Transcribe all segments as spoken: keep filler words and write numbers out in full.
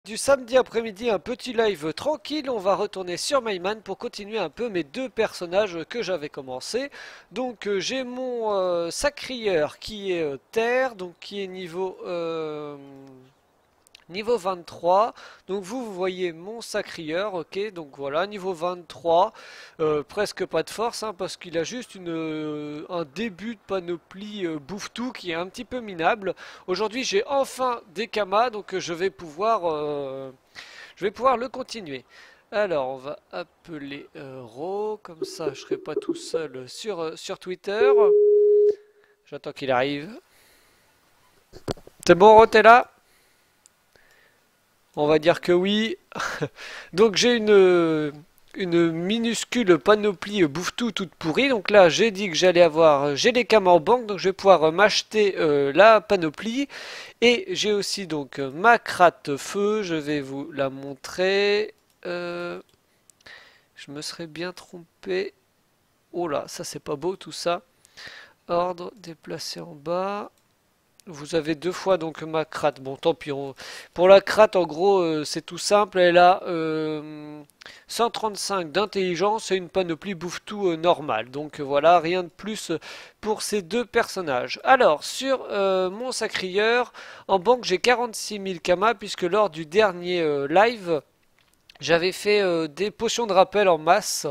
Du samedi après-midi, un petit live tranquille, on va retourner sur Mayman pour continuer un peu mes deux personnages que j'avais commencé. Donc euh, j'ai mon euh, sacrieur qui est euh, terre, donc qui est niveau euh, niveau vingt-trois. Donc vous, vous voyez mon sacrieur, ok, donc voilà, niveau vingt-trois, euh, presque pas de force, hein, parce qu'il a juste une, euh, un début de panoplie euh, bouffe-tout qui est un petit peu minable. Aujourd'hui j'ai enfin des kamas, donc euh, je vais pouvoir... euh, je vais pouvoir le continuer. Alors, on va appeler euh, Ro, comme ça je serai pas tout seul sur, euh, sur Twitter. J'attends qu'il arrive. C'est bon, Ro, t'es là? On va dire que oui. Donc j'ai une, une minuscule panoplie bouffe-tout toute pourrie. Donc là, j'ai dit que j'allais avoir... J'ai les camas en banque, donc je vais pouvoir euh, m'acheter euh, la panoplie. Et j'ai aussi donc euh, ma cratte feu. Je vais vous la montrer. Euh, Je me serais bien trompé. Oh là, ça c'est pas beau tout ça. Ordre, déplacer en bas. Vous avez deux fois donc ma cratte. Bon, tant pis. on- Pour la cratte, en gros, euh, c'est tout simple. Elle a euh, cent trente-cinq d'intelligence et une panoplie bouffe-tout euh, normale. Donc euh, voilà, rien de plus pour ces deux personnages. Alors, sur euh, mon sacrieur, en banque, j'ai quarante-six mille kamas, puisque lors du dernier euh, live, j'avais fait euh, des potions de rappel en masse.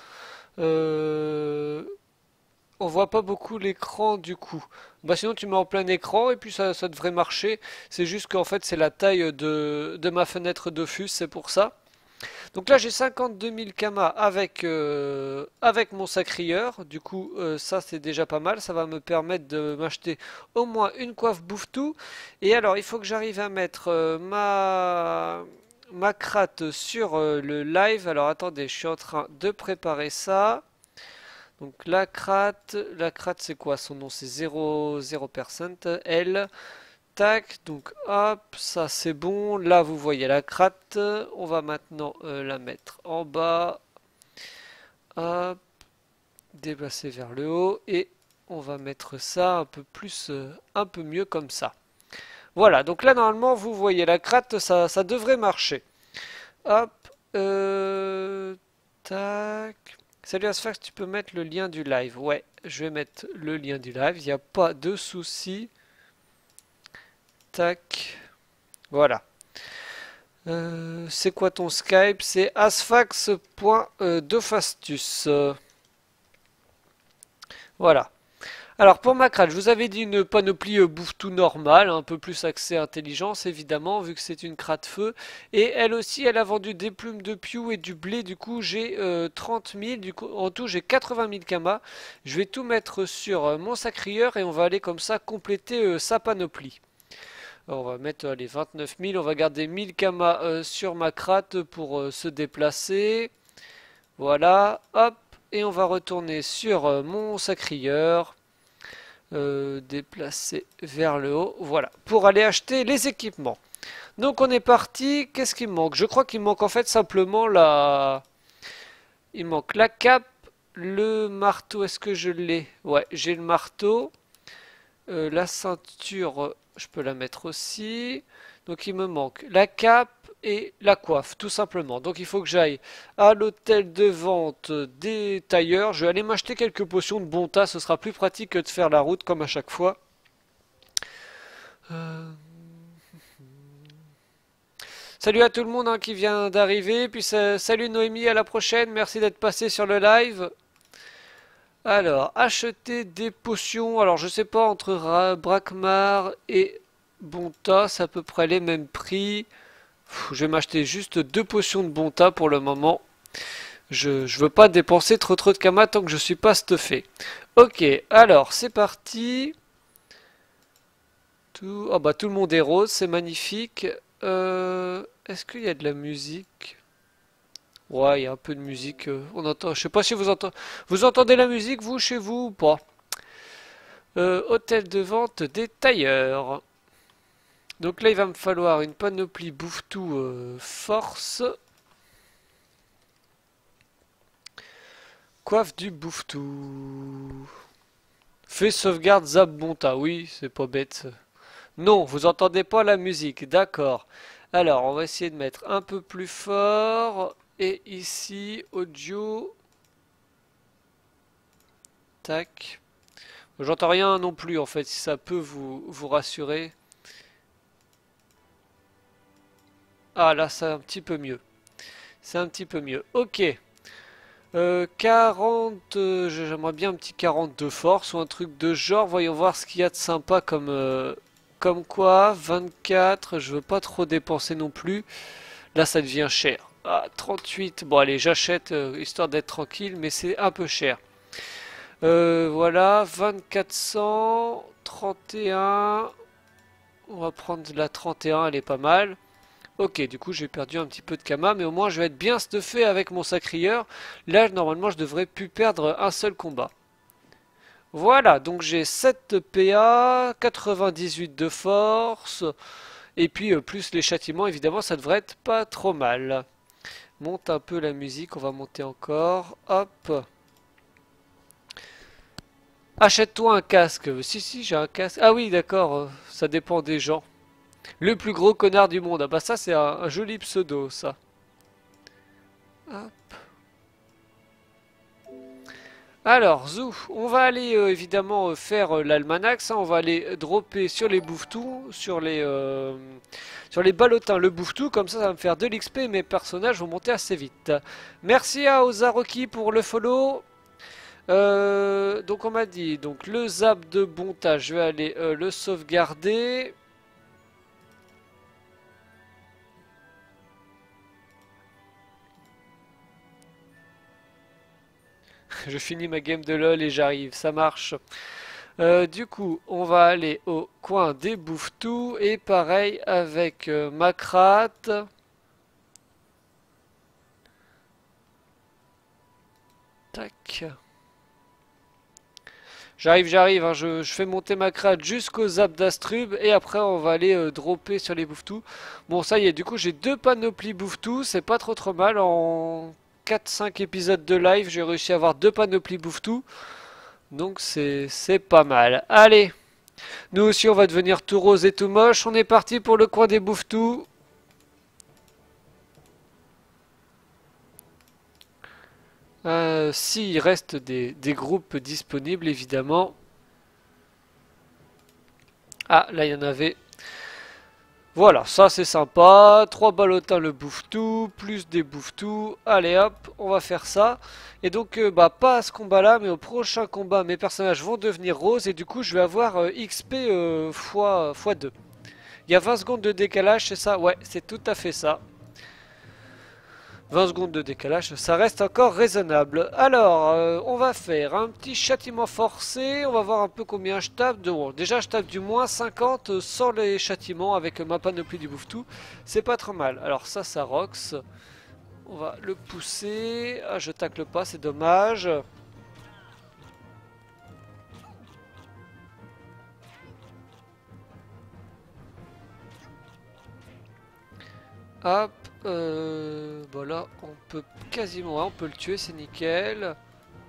Euh, on voit pas beaucoup l'écran du coup. Bah sinon tu mets en plein écran et puis ça, ça devrait marcher. C'est juste qu'en fait c'est la taille de, de ma fenêtre Dofus, c'est pour ça. Donc là j'ai cinquante-deux mille kamas avec, euh, avec mon sacrieur. Du coup euh, ça c'est déjà pas mal. Ça va me permettre de m'acheter au moins une coiffe bouffe-tout. Et alors il faut que j'arrive à mettre euh, ma, ma cratte sur euh, le live. Alors attendez, je suis en train de préparer ça. Donc la cratte, la cratte c'est quoi? Son nom c'est zéro zéro percent. Elle, tac, donc hop, ça c'est bon. Là vous voyez la cratte. On va maintenant euh, la mettre en bas. Hop, déplacer vers le haut. Et on va mettre ça un peu plus, euh, un peu mieux comme ça. Voilà, donc là normalement vous voyez la cratte, ça, ça devrait marcher. Hop, euh, tac. Salut Asfax, tu peux mettre le lien du live? Ouais, je vais mettre le lien du live, il n'y a pas de souci. Tac, voilà. Euh, c'est quoi ton Skype? C'est asfax.defastus. Voilà. Alors pour ma crâne, je vous avais dit une panoplie euh, bouffe tout normale, un peu plus axée intelligence évidemment, vu que c'est une crate feu. Et elle aussi, elle a vendu des plumes de Pew et du blé, du coup j'ai euh, trente mille, du coup en tout j'ai quatre-vingt mille kamas. Je vais tout mettre sur euh, mon sacrieur et on va aller comme ça compléter euh, sa panoplie. Alors, on va mettre euh, les vingt-neuf mille, on va garder mille kamas euh, sur ma crate pour euh, se déplacer. Voilà, hop, et on va retourner sur euh, mon sacrieur. Euh, déplacer vers le haut, voilà, pour aller acheter les équipements. Donc on est parti, qu'est-ce qui me manque? Je crois qu'il manque en fait simplement la... Il manque la cape, le marteau, est-ce que je l'ai? Ouais, j'ai le marteau. Euh, la ceinture, je peux la mettre aussi. Donc il me manque la cape et la coiffe, tout simplement. Donc il faut que j'aille à l'hôtel de vente des tailleurs. Je vais aller m'acheter quelques potions de bon tas, ce sera plus pratique que de faire la route comme à chaque fois. Euh, Salut à tout le monde hein, qui vient d'arriver. Puis salut Noémie, à la prochaine. Merci d'être passé sur le live. Alors, acheter des potions. Alors, je sais pas, entre Ra- Brakmar et Bonta, c'est à peu près les mêmes prix. Pff, je vais m'acheter juste deux potions de Bonta pour le moment. Je, je veux pas dépenser trop trop de kamas tant que je suis pas stuffé. Ok, alors, c'est parti. Tout... Oh bah, tout le monde est rose, c'est magnifique. Euh, Est-ce qu'il y a de la musique? Ouais, il y a un peu de musique. euh, on entend. Je sais pas si vous entendez. Vous entendez la musique, vous, chez vous ou pas? Euh, hôtel de vente des tailleurs. Donc là, il va me falloir une panoplie bouffe-tout euh, force. Coiffe du bouffe-tout. Fait sauvegarde Zap Bonta. Oui, c'est pas bête. Non, vous entendez pas la musique. D'accord. Alors, on va essayer de mettre un peu plus fort. Et ici, audio. Tac. J'entends rien non plus en fait, si ça peut vous, vous rassurer. Ah là, c'est un petit peu mieux. C'est un petit peu mieux. Ok. Euh, quarante, euh, j'aimerais bien un petit quarante de force ou un truc de genre. Voyons voir ce qu'il y a de sympa comme, euh, comme quoi. vingt-quatre, je veux pas trop dépenser non plus. Là, ça devient cher. Ah, trente-huit, bon allez, j'achète euh, histoire d'être tranquille, mais c'est un peu cher. Euh, voilà, vingt-quatre cents, trente et un. On va prendre la trente et un, elle est pas mal. Ok, du coup j'ai perdu un petit peu de Kama, mais au moins je vais être bien stuffé avec mon sacrieur. Là, normalement, je devrais plus perdre un seul combat. Voilà, donc j'ai sept P A, quatre-vingt-dix-huit de force, et puis euh, plus les châtiments, évidemment, ça devrait être pas trop mal. Monte un peu la musique, on va monter encore. Hop. Achète-toi un casque. Si, si, j'ai un casque. Ah oui, d'accord, euh, ça dépend des gens. Le plus gros connard du monde. Ah bah ça, c'est un, un joli pseudo, ça. Hop. Alors, Zou, on va aller euh, évidemment euh, faire euh, l'almanach, ça, on va aller euh, dropper sur les bouffetous, sur les euh, sur les ballotins le bouffetou, comme ça ça va me faire de l'X P et mes personnages vont monter assez vite. Merci à Ozaroki pour le follow. Euh, donc on m'a dit, donc le zap de Bonta, je vais aller euh, le sauvegarder. Je finis ma game de LoL et j'arrive, ça marche. Euh, du coup, on va aller au coin des bouffetous et pareil avec euh, Macrat. Tac. J'arrive, j'arrive, hein, je, je fais monter Macrat jusqu'au zap d'Astrub et après on va aller euh, dropper sur les bouffetous. Bon, ça y est, du coup j'ai deux panoplies bouffetous, c'est pas trop trop mal. En quatre cinq épisodes de live, j'ai réussi à avoir deux panoplies bouffetous. Donc c'est c'est pas mal. Allez, nous aussi on va devenir tout rose et tout moche. On est parti pour le coin des bouffetous. Euh, S'il reste des, des groupes disponibles, évidemment. Ah, là, il y en avait. Voilà, ça c'est sympa. Trois ballotins le bouffe-tout, plus des bouffe-tout. Allez hop, on va faire ça. Et donc, euh, bah, pas à ce combat-là, mais au prochain combat, mes personnages vont devenir roses. Et du coup, je vais avoir euh, X P euh, fois, fois deux. Il y a vingt secondes de décalage, c'est ça? Ouais, c'est tout à fait ça. vingt secondes de décalage, ça reste encore raisonnable. Alors, euh, on va faire un petit châtiment forcé. On va voir un peu combien je tape. De, bon, déjà, je tape du moins cinquante sans les châtiments avec ma panoplie du bouffe-tout. C'est pas trop mal. Alors ça, ça rox. On va le pousser. Ah, je tacle pas, c'est dommage. Hop. Euh, voilà, on peut quasiment... Ouais, on peut le tuer, c'est nickel.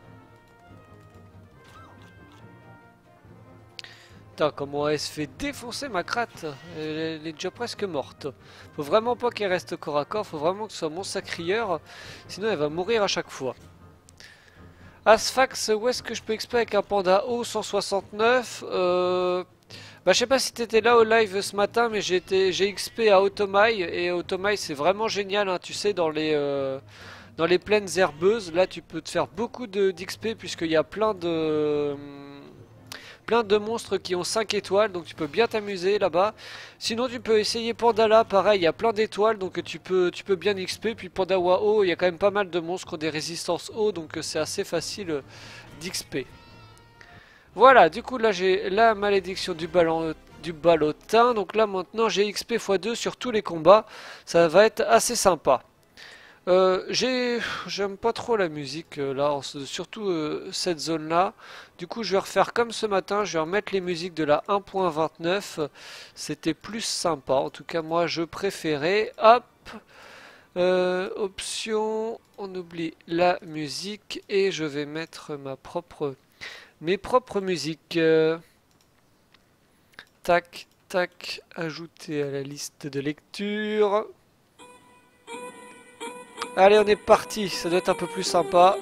Putain, comment elle se fait défoncer ma cratte. Elle est déjà presque morte. Faut vraiment pas qu'elle reste corps à corps, faut vraiment que ce soit mon sacrieur. Sinon elle va mourir à chaque fois. Asfax, où est-ce que je peux exp avec un panda O cent soixante-neuf euh... Bah je sais pas si t'étais là au live ce matin, mais j'ai j'ai X P à Otomai. Et Otomai c'est vraiment génial, hein, tu sais, dans les... Euh... Dans les plaines herbeuses, là tu peux te faire beaucoup d'X P puisqu'il y a plein de... Plein de monstres qui ont cinq étoiles, donc tu peux bien t'amuser là-bas. Sinon tu peux essayer Pandala, pareil, il y a plein d'étoiles, donc tu peux, tu peux bien X P. Puis Pandawa haut, il y a quand même pas mal de monstres qui ont des résistances haut, donc c'est assez facile d'X P. Voilà, du coup là j'ai la malédiction du ballon du ballotin, donc là maintenant j'ai X P fois deux sur tous les combats, ça va être assez sympa. Euh, j'ai, j'aime pas trop la musique euh, là, surtout euh, cette zone là. Du coup, je vais refaire comme ce matin, je vais remettre les musiques de la un point vingt-neuf. C'était plus sympa, en tout cas moi je préférais. Hop, euh, option, on oublie la musique et je vais mettre ma propre, mes propres musiques. Euh, tac, Tac, ajouter à la liste de lecture. Allez, on est parti, ça doit être un peu plus sympa.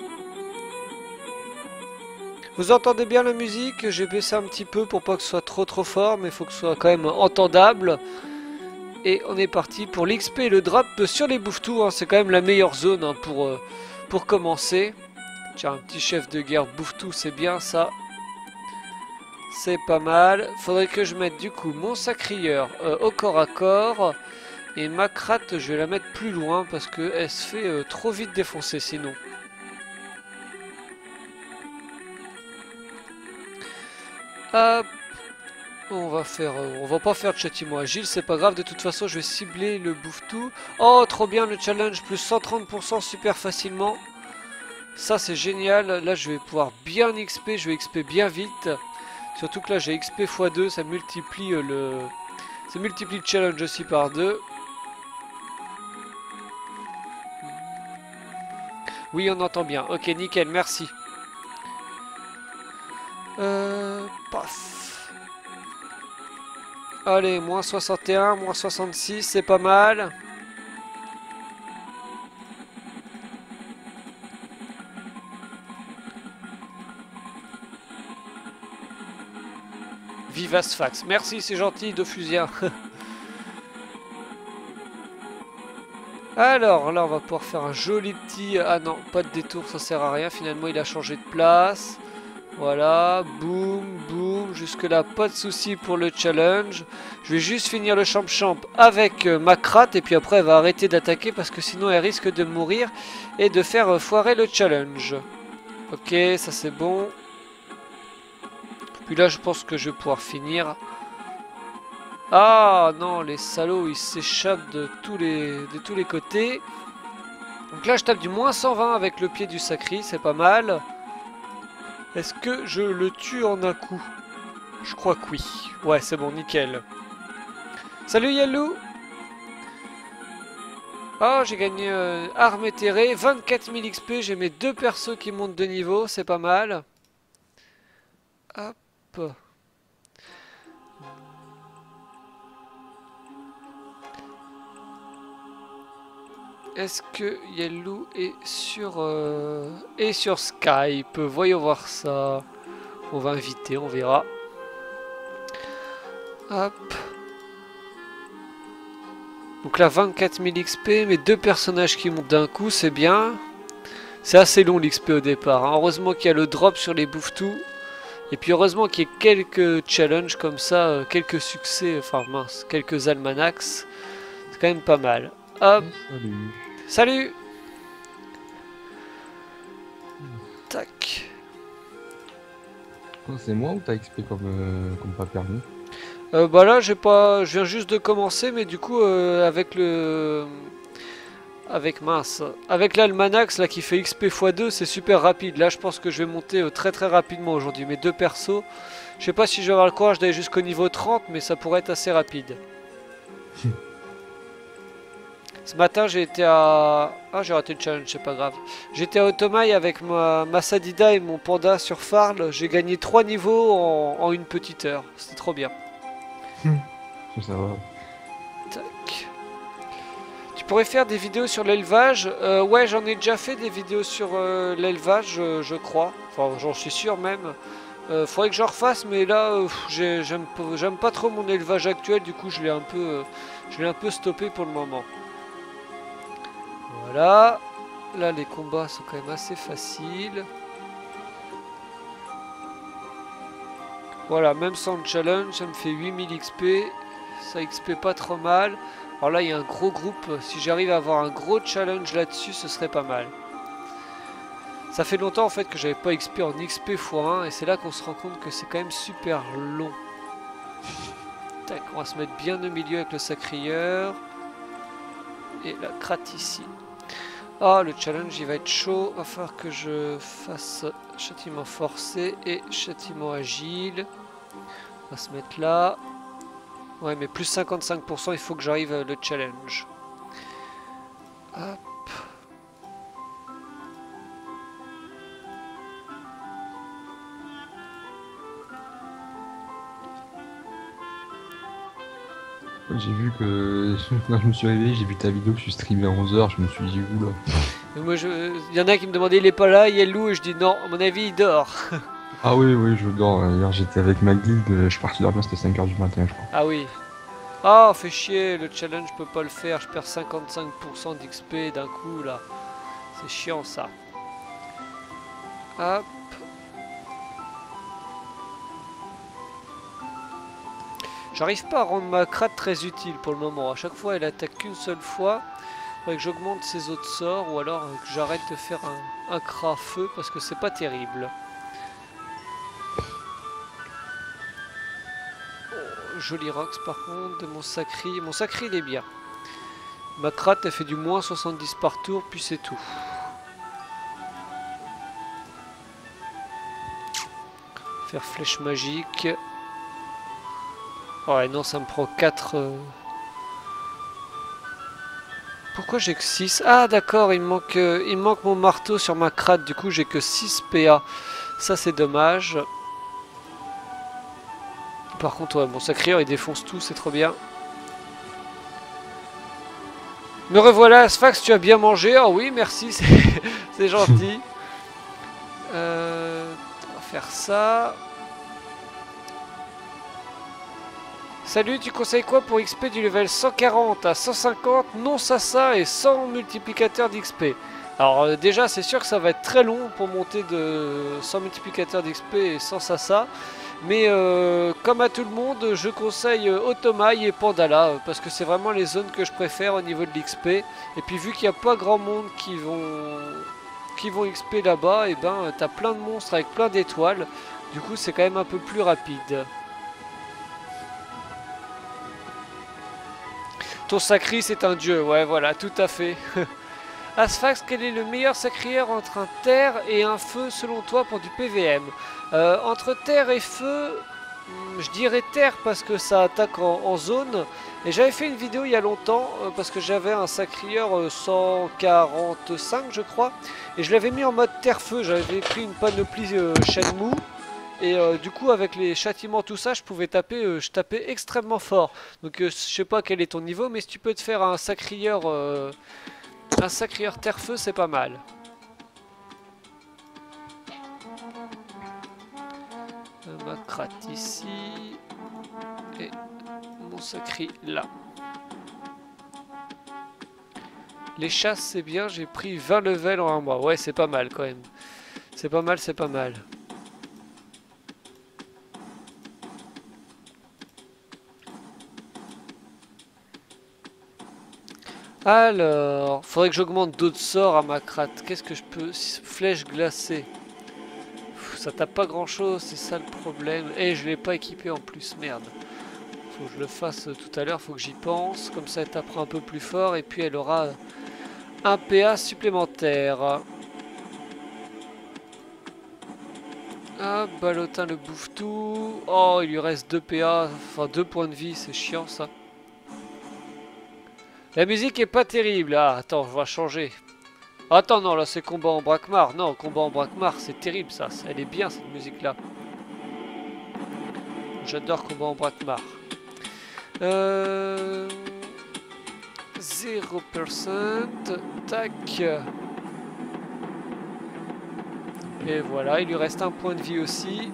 Vous entendez bien la musique? J'ai baissé un petit peu pour pas que ce soit trop trop fort, mais il faut que ce soit quand même entendable. Et on est parti pour l'X P et le drop sur les bouffetous, hein. C'est quand même la meilleure zone, hein, pour, euh, pour commencer. Tiens, un petit chef de guerre bouffetou, c'est bien ça. C'est pas mal. Faudrait que je mette du coup mon sacrieur euh, au corps à corps. Et ma crate, je vais la mettre plus loin parce qu'elle se fait euh, trop vite défoncer sinon. Hop. On va faire, euh, on va pas faire de châtiment agile, c'est pas grave. De toute façon, je vais cibler le bouffetou. Oh, trop bien le challenge, plus cent trente pour cent super facilement. Ça, c'est génial. Là, je vais pouvoir bien X P, je vais X P bien vite. Surtout que là, j'ai X P fois deux, ça multiplie euh, le... Ça multiplie le challenge aussi par deux. Oui, on entend bien. Ok, nickel, merci. Euh... Paf. Allez, moins soixante et un, moins soixante-six, c'est pas mal. Vivace Fax. Merci, c'est gentil, Dofusien. Alors, là, on va pouvoir faire un joli petit... Ah non, pas de détour, ça sert à rien. Finalement, il a changé de place. Voilà, boum, boum. Jusque-là, pas de souci pour le challenge. Je vais juste finir le champ-champ avec euh, ma crate. Et puis après, elle va arrêter d'attaquer parce que sinon, elle risque de mourir et de faire euh, foirer le challenge. Ok, ça c'est bon. Puis là, je pense que je vais pouvoir finir. Ah non, les salauds, ils s'échappent de tous les de tous les côtés. Donc là, je tape du moins cent vingt avec le pied du sacri, c'est pas mal. Est-ce que je le tue en un coup? Je crois que oui. Ouais, c'est bon, nickel. Salut Yellow. Oh, j'ai gagné euh, arme éthérée, vingt-quatre mille X P, j'ai mes deux persos qui montent de niveau, c'est pas mal. Hop. Est-ce que Yellow est sur, euh, est sur Skype? Voyons voir ça. On va inviter, on verra. Hop. Donc là, vingt-quatre mille X P, mais deux personnages qui montent d'un coup, c'est bien. C'est assez long l'X P au départ, hein. Heureusement qu'il y a le drop sur les bouffetous. Et puis heureusement qu'il y ait quelques challenges comme ça, euh, quelques succès, enfin mince, quelques almanachs. C'est quand même pas mal. Hop. Salut. Salut. Tac. Oh, c'est moi ou t'as X P comme, euh, comme pas permis? Euh, bah là, j'ai pas, je viens juste de commencer, mais du coup, euh, avec le, avec mince, avec l'almanax là qui fait X P fois deux, c'est super rapide. Là, je pense que je vais monter euh, très très rapidement aujourd'hui. Mes deux persos, je sais pas si je vais avoir le courage d'aller jusqu'au niveau trente, mais ça pourrait être assez rapide. Ce matin, j'ai été à... Ah, j'ai raté le challenge, c'est pas grave. J'étais à Otomaï avec ma, ma Sadida et mon panda sur Farl. J'ai gagné trois niveaux en, en une petite heure. C'était trop bien. Ça va. Tac. Tu pourrais faire des vidéos sur l'élevage. euh, Ouais, j'en ai déjà fait des vidéos sur euh, l'élevage, euh, je crois. Enfin, j'en suis sûr même. Euh, faudrait que j'en refasse, mais là, euh, j'aime j'aime pas trop mon élevage actuel. Du coup, je l'ai un peu, euh, je l'ai un peu stoppé pour le moment. Voilà. Là, les combats sont quand même assez faciles. Voilà, même sans le challenge, ça me fait huit mille X P. Ça X P pas trop mal. Alors là, il y a un gros groupe. Si j'arrive à avoir un gros challenge là-dessus, ce serait pas mal. Ça fait longtemps en fait que j'avais pas X P en X P fois un. Et c'est là qu'on se rend compte que c'est quand même super long. Tac, on va se mettre bien au milieu avec le sacrieur. Et la crate ici. Ah, le challenge il va être chaud. Il va falloir que je fasse châtiment forcé et châtiment agile. On va se mettre là. Ouais, mais plus cinquante-cinq pour cent, il faut que j'arrive à le challenge. Hop. J'ai vu que quand je me suis réveillé, j'ai vu ta vidéo que tu streamais à onze heures, je me suis dit oula. Et moi, je... il y en a qui me demandaient il est pas là, il est où? Et je dis non, à mon avis, il dort. Ah oui, oui, je dors. Hier j'étais avec ma guilde, je suis parti dormir, c'était cinq heures du matin, je crois. Ah oui. Ah, fait chier, le challenge, je peux pas le faire, je perds cinquante-cinq pour cent d'X P d'un coup là. C'est chiant ça. Hop. J'arrive pas à rendre ma crate très utile pour le moment. À chaque fois, elle attaque qu'une seule fois. Faudrait que j'augmente ses autres sorts ou alors que j'arrête de faire un, un crat feu parce que c'est pas terrible. Oh, joli Rox par contre de mon sacri. Mon sacri il est bien. Ma crate elle fait du moins soixante-dix par tour puis c'est tout. Faire flèche magique. Ouais non ça me prend quatre... Euh... Pourquoi j'ai que six? Ah d'accord, il me manque, euh, il me manque mon marteau sur ma crate, du coup j'ai que six P A. Ça c'est dommage. Par contre ouais, mon sacrieur il défonce tout, c'est trop bien. Me revoilà, Sphax, tu as bien mangé? Oh oui, merci, c'est gentil. Euh, on va faire ça. Salut, tu conseilles quoi pour X P du level cent quarante à cent cinquante, non Sassa et sans multiplicateur d'X P? Alors euh, déjà c'est sûr que ça va être très long pour monter de sans multiplicateur d'X P et sans Sassa. Mais euh, comme à tout le monde, je conseille euh, Otomaï et Pandala euh, parce que c'est vraiment les zones que je préfère au niveau de l'X P. Et puis vu qu'il n'y a pas grand monde qui vont qui vont X P là-bas, et ben t'as plein de monstres avec plein d'étoiles. Du coup c'est quand même un peu plus rapide. Ton sacri c'est un dieu, ouais voilà, tout à fait. Asphax, quel est le meilleur sacrieur entre un terre et un feu selon toi pour du P V M? euh, Entre terre et feu, je dirais terre parce que ça attaque en, en zone. Et j'avais fait une vidéo il y a longtemps euh, parce que j'avais un sacrieur euh, cent quarante-cinq je crois. Et je l'avais mis en mode terre-feu, j'avais pris une panoplie euh, Shenmue. Et euh, du coup avec les châtiments tout ça je pouvais taper, euh, je tapais extrêmement fort. Donc euh, je sais pas quel est ton niveau mais si tu peux te faire un sacrieur, euh, un sacrieur terre-feu c'est pas mal. Euh, ma crate ici et mon sacri là. Les chasses c'est bien, j'ai pris vingt levels en un mois. Ouais c'est pas mal quand même. C'est pas mal, c'est pas mal. Alors, faudrait que j'augmente d'autres sorts à ma crate. Qu'est-ce que je peux... Flèche glacée. Pff, ça tape pas grand chose, c'est ça le problème. Et je l'ai pas équipé en plus, merde. Faut que je le fasse tout à l'heure, faut que j'y pense. Comme ça elle tapera un peu plus fort et puis elle aura un P A supplémentaire. Ah, Ballotin le bouffe tout. Oh, il lui reste deux P A, enfin deux points de vie, c'est chiant ça. La musique est pas terrible. Ah, attends, je vais changer. Attends, non, là c'est combat en braquemar. Non, combat en braquemar, c'est terrible ça. Elle est bien cette musique là. J'adore combat en braquemar. Euh... zéro pour cent. Tac. Et voilà, il lui reste un point de vie aussi.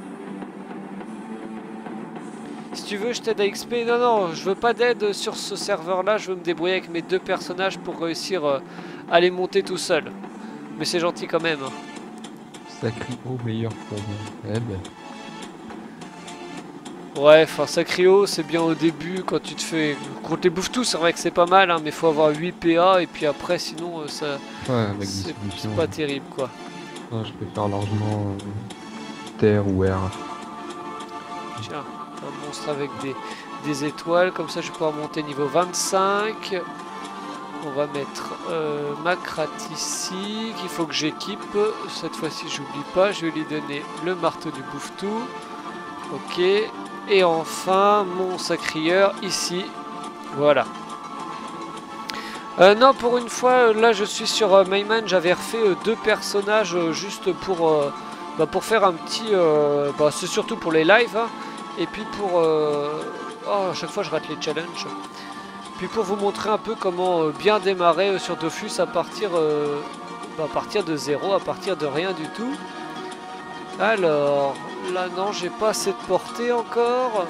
Si tu veux, je t'aide à X P. Non, non, je veux pas d'aide sur ce serveur-là. Je veux me débrouiller avec mes deux personnages pour réussir euh, à les monter tout seul. Mais c'est gentil quand même. Sacri au meilleur pour moi. Eh ben. Ouais, enfin, Sacrio, c'est bien au début quand tu te fais. Contre les bouffes tout, c'est vrai que c'est pas mal, hein, mais faut avoir huit P A et puis après, sinon, euh, ça. Ouais, avec c'est pas terrible quoi. Ouais, je préfère largement euh, terre ou air. Tiens. Un monstre avec des, des étoiles, comme ça je vais pouvoir monter niveau vingt-cinq. On va mettre euh, ma crate ici, qu'il faut que j'équipe. Cette fois-ci j'oublie pas, je vais lui donner le marteau du bouffe-tout. Ok, et enfin mon sacrieur ici. Voilà. Euh, non, pour une fois, là je suis sur euh, Mayman, j'avais refait euh, deux personnages euh, juste pour, euh, bah, pour faire un petit... Euh, bah, c'est surtout pour les lives, hein. Et puis pour... Euh... Oh, à chaque fois je rate les challenges. Puis pour vous montrer un peu comment euh, bien démarrer euh, sur Dofus à partir, euh, bah, à partir de zéro, à partir de rien du tout. Alors, là non, j'ai pas assez de portée encore.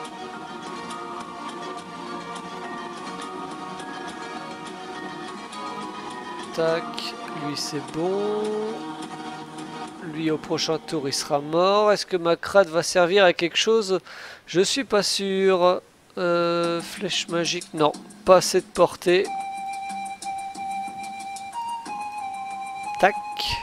Tac, lui c'est bon. Lui au prochain tour il sera mort. Est-ce que ma crade va servir à quelque chose? Je suis pas sûr. Euh, flèche magique, non. Pas assez de portée. Tac.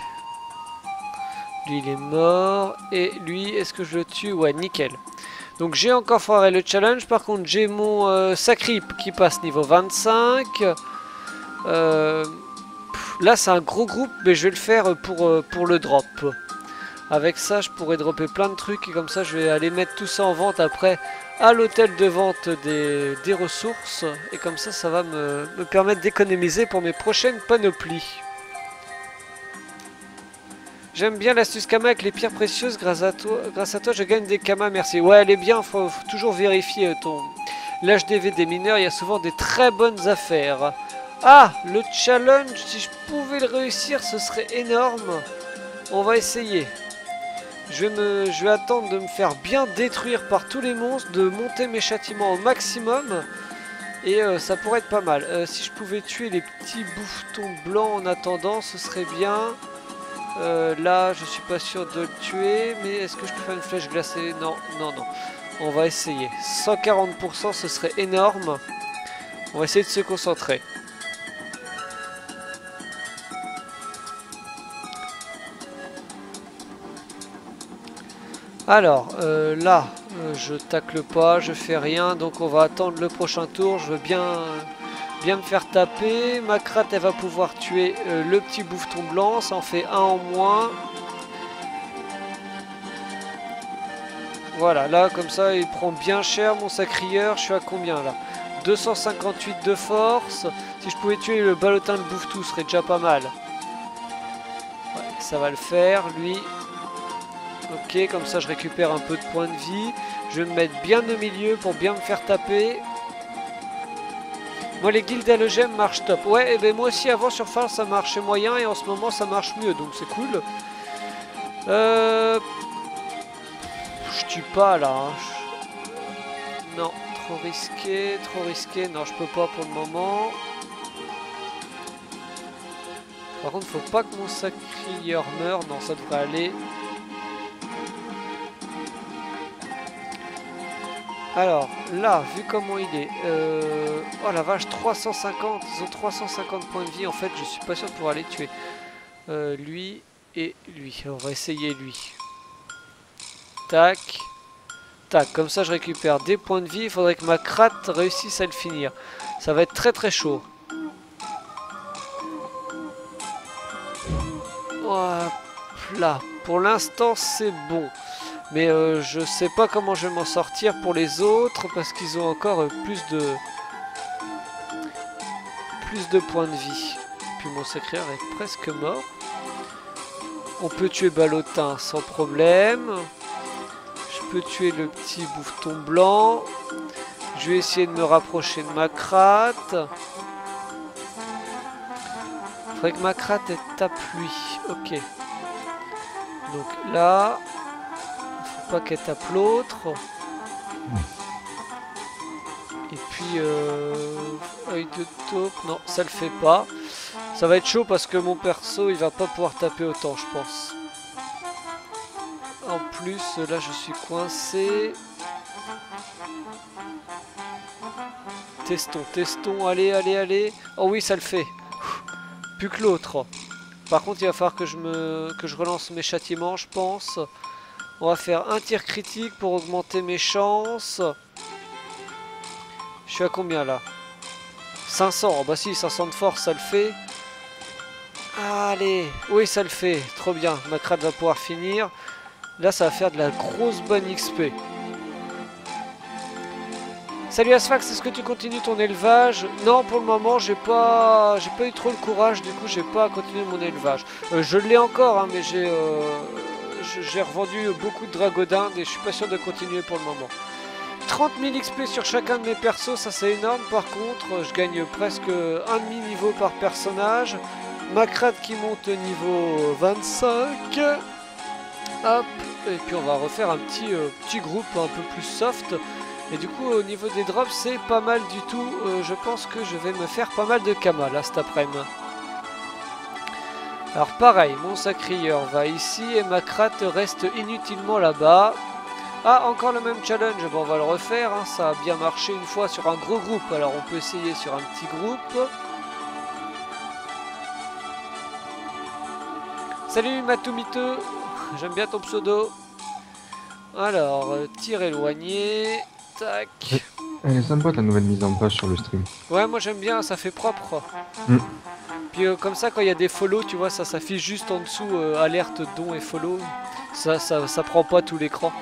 Lui il est mort. Et lui, est-ce que je le tue? Ouais, nickel. Donc j'ai encore foiré le challenge. Par contre j'ai mon euh, Sacrip qui passe niveau vingt-cinq. Euh... Là c'est un gros groupe, mais je vais le faire pour, euh, pour le drop. Avec ça je pourrais dropper plein de trucs et comme ça je vais aller mettre tout ça en vente après à l'hôtel de vente des, des ressources. Et comme ça ça va me, me permettre d'économiser pour mes prochaines panoplies. J'aime bien l'astuce Kama avec les pierres précieuses, grâce à toi, grâce à toi je gagne des Kama, merci. Ouais elle est bien, faut, faut toujours vérifier ton l'H D V des mineurs, il y a souvent des très bonnes affaires. Ah, le challenge, si je pouvais le réussir, ce serait énorme. On va essayer. Je vais, me, je vais attendre de me faire bien détruire par tous les monstres, de monter mes châtiments au maximum. Et euh, ça pourrait être pas mal. Euh, si je pouvais tuer les petits bouffetons blancs en attendant, ce serait bien. Euh, là, je suis pas sûr de le tuer. Mais est-ce que je peux faire une flèche glacée? Non, non, non. On va essayer. cent quarante pour cent, ce serait énorme. On va essayer de se concentrer. Alors, euh, là, euh, je tacle pas, je fais rien, donc on va attendre le prochain tour. Je veux bien, bien me faire taper. Ma crate, elle va pouvoir tuer euh, le petit bouffeton blanc, ça en fait un en moins. Voilà, là, comme ça, il prend bien cher mon sacrieur. Je suis à combien, là? deux cent cinquante-huit de force. Si je pouvais tuer le ballotin de bouffe-tout, ce serait déjà pas mal. Ouais, ça va le faire, lui. Ok, comme ça je récupère un peu de points de vie. Je vais me mettre bien au milieu pour bien me faire taper. Moi les guildes halogènes marchent top. Ouais, et ben moi aussi avant sur Phare ça marchait moyen et en ce moment ça marche mieux, donc c'est cool. Euh... Je tue pas là. Hein. Non, trop risqué, trop risqué. Non, je peux pas pour le moment. Par contre, faut pas que mon sacrieur meure. Non, ça devrait aller. Alors, là, vu comment il est, euh... oh la vache, trois cent cinquante, ils ont trois cent cinquante points de vie, en fait, je suis pas sûr de pouvoir les tuer. Euh, lui et lui, on va essayer lui. Tac, tac, comme ça je récupère des points de vie, il faudrait que ma crate réussisse à le finir. Ça va être très très chaud. Voilà, pour l'instant c'est bon. Mais euh, je sais pas comment je vais m'en sortir pour les autres parce qu'ils ont encore euh, plus de plus de points de vie. Puis mon sacrieur est presque mort. On peut tuer Ballotin sans problème. Je peux tuer le petit bouffeton blanc. Je vais essayer de me rapprocher de ma crate. Faudrait que ma crate elle tape lui. Ok. Donc là. Pas qu'elle tape l'autre. Et puis euh, œil de taupe, non ça le fait pas. Ça va être chaud parce que mon perso il va pas pouvoir taper autant je pense. En plus là je suis coincé. Testons, testons, allez, allez, allez. Oh oui ça le fait. Plus que l'autre. Par contre il va falloir que je me que je relance mes châtiments je pense. On va faire un tir critique pour augmenter mes chances. Je suis à combien là? cinq cents. Oh bah si, cinq cents de force, ça le fait. Allez, oui, ça le fait. Trop bien. Ma crate va pouvoir finir. Là, ça va faire de la grosse bonne X P. Salut Asphax, est-ce que tu continues ton élevage? Non, pour le moment, j'ai pas, j'ai pas eu trop le courage. Du coup, j'ai pas continué mon élevage. Euh, je l'ai encore, hein, mais j'ai. Euh... J'ai revendu beaucoup de dragodindes et je suis pas sûr de continuer pour le moment. trente mille X P sur chacun de mes persos, ça c'est énorme. Par contre, je gagne presque un demi-niveau par personnage. Macrate qui monte niveau vingt-cinq. Hop, et puis on va refaire un petit, euh, petit groupe un peu plus soft. Et du coup, au niveau des drops, c'est pas mal du tout. Euh, je pense que je vais me faire pas mal de Kama là cet après-midi. Alors pareil, mon sacrieur va ici et Macrate reste inutilement là-bas. Ah, encore le même challenge, bon, on va le refaire, hein. Ça a bien marché une fois sur un gros groupe, alors on peut essayer sur un petit groupe. Salut Matoumite, j'aime bien ton pseudo. Alors, euh, tir éloigné, tac. Elle est sympa ta nouvelle mise en page sur le stream. Ouais, moi j'aime bien, ça fait propre. Mm. Puis euh, comme ça, quand il y a des follow, tu vois, ça s'affiche juste en dessous, euh, alerte, don et follow. Ça, ça, ça prend pas tout l'écran.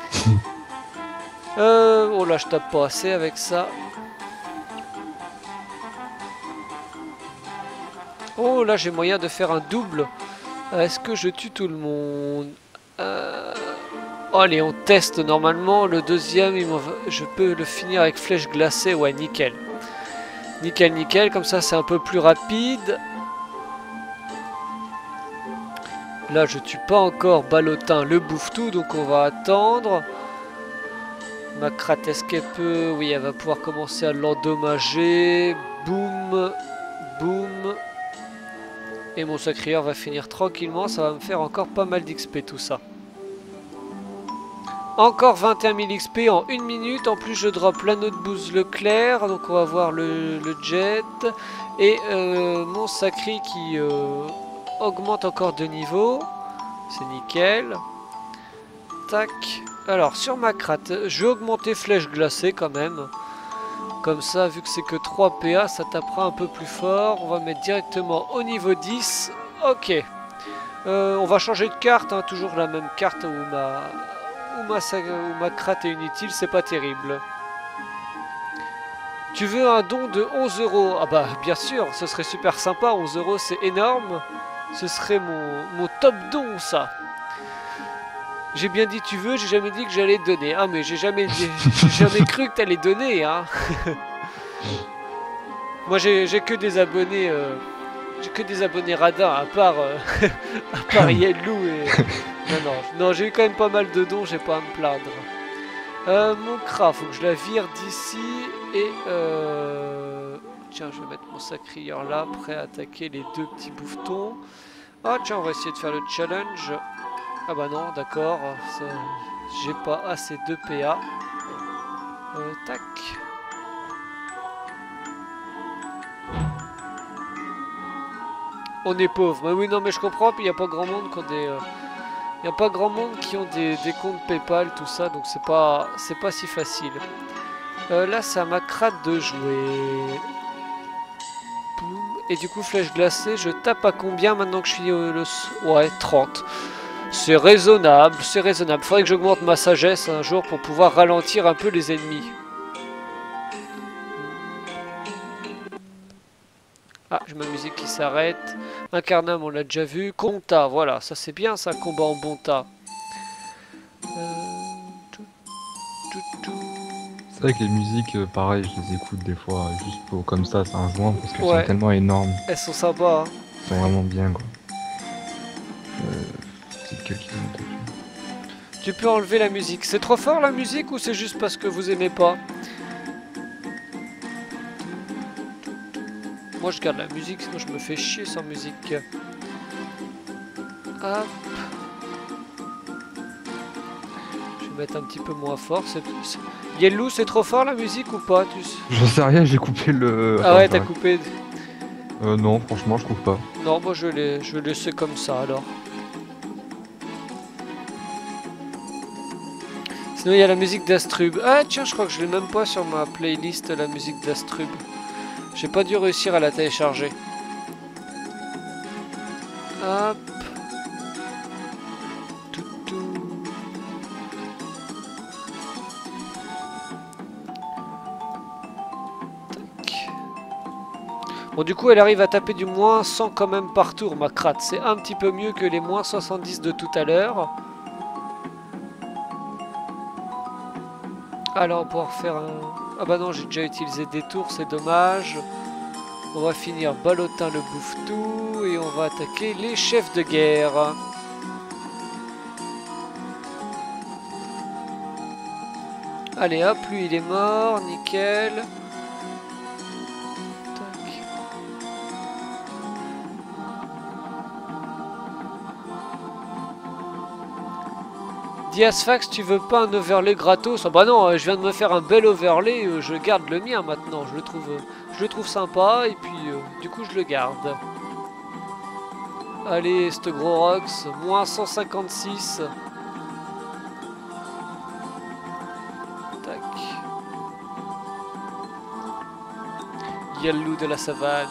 euh, oh là, je tape pas assez avec ça. Oh là, j'ai moyen de faire un double. Est-ce que je tue tout le monde? euh... oh, allez, on teste normalement. Le deuxième, il je peux le finir avec flèche glacée. Ouais, nickel. Nickel, nickel. Comme ça, c'est un peu plus rapide. Là, je tue pas encore Ballotin le bouffe-tout, donc on va attendre. Macrate, est-ce qu'elle peut... Oui, elle va pouvoir commencer à l'endommager. Boum. Boum. Et mon sacrieur va finir tranquillement. Ça va me faire encore pas mal d'X P tout ça. Encore vingt et un mille X P en une minute. En plus, je drop l'anneau de bouse Leclerc. Donc, on va voir le, le jet. Et euh, mon sacri qui euh, augmente encore de niveau. C'est nickel. Tac. Alors, sur Macrate, je vais augmenter flèche glacée quand même. Comme ça, vu que c'est que trois P A, ça tapera un peu plus fort. On va mettre directement au niveau dix. Ok. Euh, on va changer de carte. Hein, toujours la même carte où ma... Ou ma, ou ma crate est inutile, c'est pas terrible. Tu veux un don de onze euros? Ah bah bien sûr, ce serait super sympa, onze euros c'est énorme. Ce serait mon, mon top don ça. J'ai bien dit tu veux, j'ai jamais dit que j'allais te donner. Ah mais j'ai jamais, j'ai jamais cru que t'allais donner hein. Moi j'ai que des abonnés... Euh... J'ai que des abonnés radins, à part, euh, à part Yellou et... Non, non, non j'ai eu quand même pas mal de dons, j'ai pas à me plaindre. Euh, mon Kra, faut que je la vire d'ici. Et euh... tiens, je vais mettre mon sacrieur là, prêt à attaquer les deux petits bouffetons. Ah tiens, on va essayer de faire le challenge. Ah bah non, d'accord, j'ai pas assez de P A. Euh, tac. On est pauvre. Mais oui, non, mais je comprends. Puis il n'y a pas grand monde qui ont des, euh, y a pas grand monde qui ont des, des comptes PayPal, tout ça. Donc c'est pas, c'est pas si facile. Euh, là, c'est à Macrate de jouer. Et du coup, flèche glacée, je tape à combien maintenant que je suis au le... Ouais, trente. C'est raisonnable, c'est raisonnable. Faudrait que j'augmente ma sagesse un jour pour pouvoir ralentir un peu les ennemis. Ah, j'ai ma musique qui s'arrête. Incarnam, on l'a déjà vu. Conta, voilà, ça c'est bien ça, combat en bon tas. Euh... C'est vrai que les musiques, euh, pareil, je les écoute des fois juste pour, comme ça, c'est un joint, parce qu'elles ouais. sont tellement énormes. Elles sont sympas. Hein. Elles sont vraiment bien, quoi. Euh, c'est quelqu'un dessus. Tu peux enlever la musique. C'est trop fort la musique ou c'est juste parce que vous aimez pas? Moi je garde la musique, sinon je me fais chier sans musique. Hop. Je vais mettre un petit peu moins fort. Yellou, c'est trop fort la musique ou pas? Tu... J'en sais rien, j'ai coupé le... Ah ouais, t'as coupé. Euh, non, franchement, je trouve pas. Non, moi je vais, je vais laisser comme ça alors. Sinon il y a la musique d'Astrub. Ah tiens, je crois que je l'ai même pas sur ma playlist, la musique d'Astrub. J'ai pas dû réussir à la télécharger. Hop. Tout, tout. Tac. Bon, du coup, elle arrive à taper du moins cent quand même par tour, ma crate. C'est un petit peu mieux que les moins soixante-dix de tout à l'heure. Alors on va pouvoir faire un... Ah bah non, j'ai déjà utilisé des tours, c'est dommage. On va finir Ballotin le bouffe-tout et on va attaquer les chefs de guerre. Allez hop, lui il est mort, nickel. Tac. Diasfax, tu veux pas un overlay gratos? Ah bah non, je viens de me faire un bel overlay, je garde le mien maintenant, je le trouve, je le trouve sympa et puis euh, du coup je le garde. Allez, ce gros Rox, moins cent cinquante-six. Tac. Il y a le loup de la savane.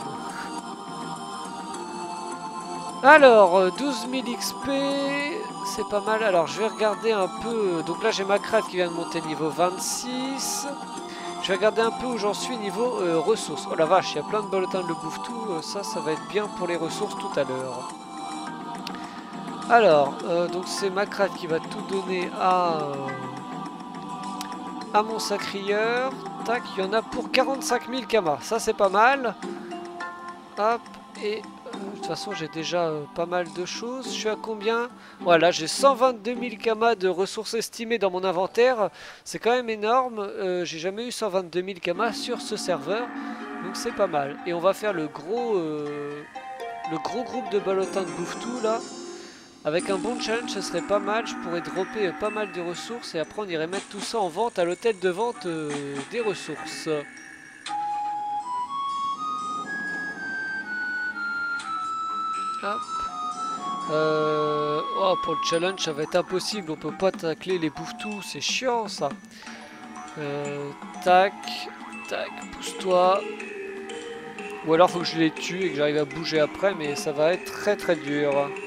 Alors, douze mille X P, c'est pas mal. Alors, je vais regarder un peu. Donc là, j'ai ma crate qui vient de monter niveau vingt-six. Je vais regarder un peu où j'en suis niveau euh, ressources. Oh la vache, il y a plein de ballotins de bouffe-tout. Euh, ça, ça va être bien pour les ressources tout à l'heure. Alors, euh, donc c'est ma crate qui va tout donner à, euh, à mon sacrieur. Tac, il y en a pour quarante-cinq mille kamas. Ça, c'est pas mal. Hop, et... De toute façon, j'ai déjà euh, pas mal de choses. Je suis à combien? Voilà, j'ai cent vingt-deux mille kamas de ressources estimées dans mon inventaire. C'est quand même énorme. Euh, j'ai jamais eu cent vingt-deux mille kamas sur ce serveur. Donc c'est pas mal. Et on va faire le gros, euh, le gros groupe de ballotins de bouffe-tout là. Avec un bon challenge, ce serait pas mal. Je pourrais dropper euh, pas mal de ressources. Et après, on irait mettre tout ça en vente à l'hôtel de vente euh, des ressources. Hop. Euh... Oh, pour le challenge, ça va être impossible. On peut pas tacler les bouffes-tout. C'est chiant, ça. Euh... Tac. Tac. Pousse-toi. Ou alors, faut que je les tue et que j'arrive à bouger après. Mais ça va être très très dur.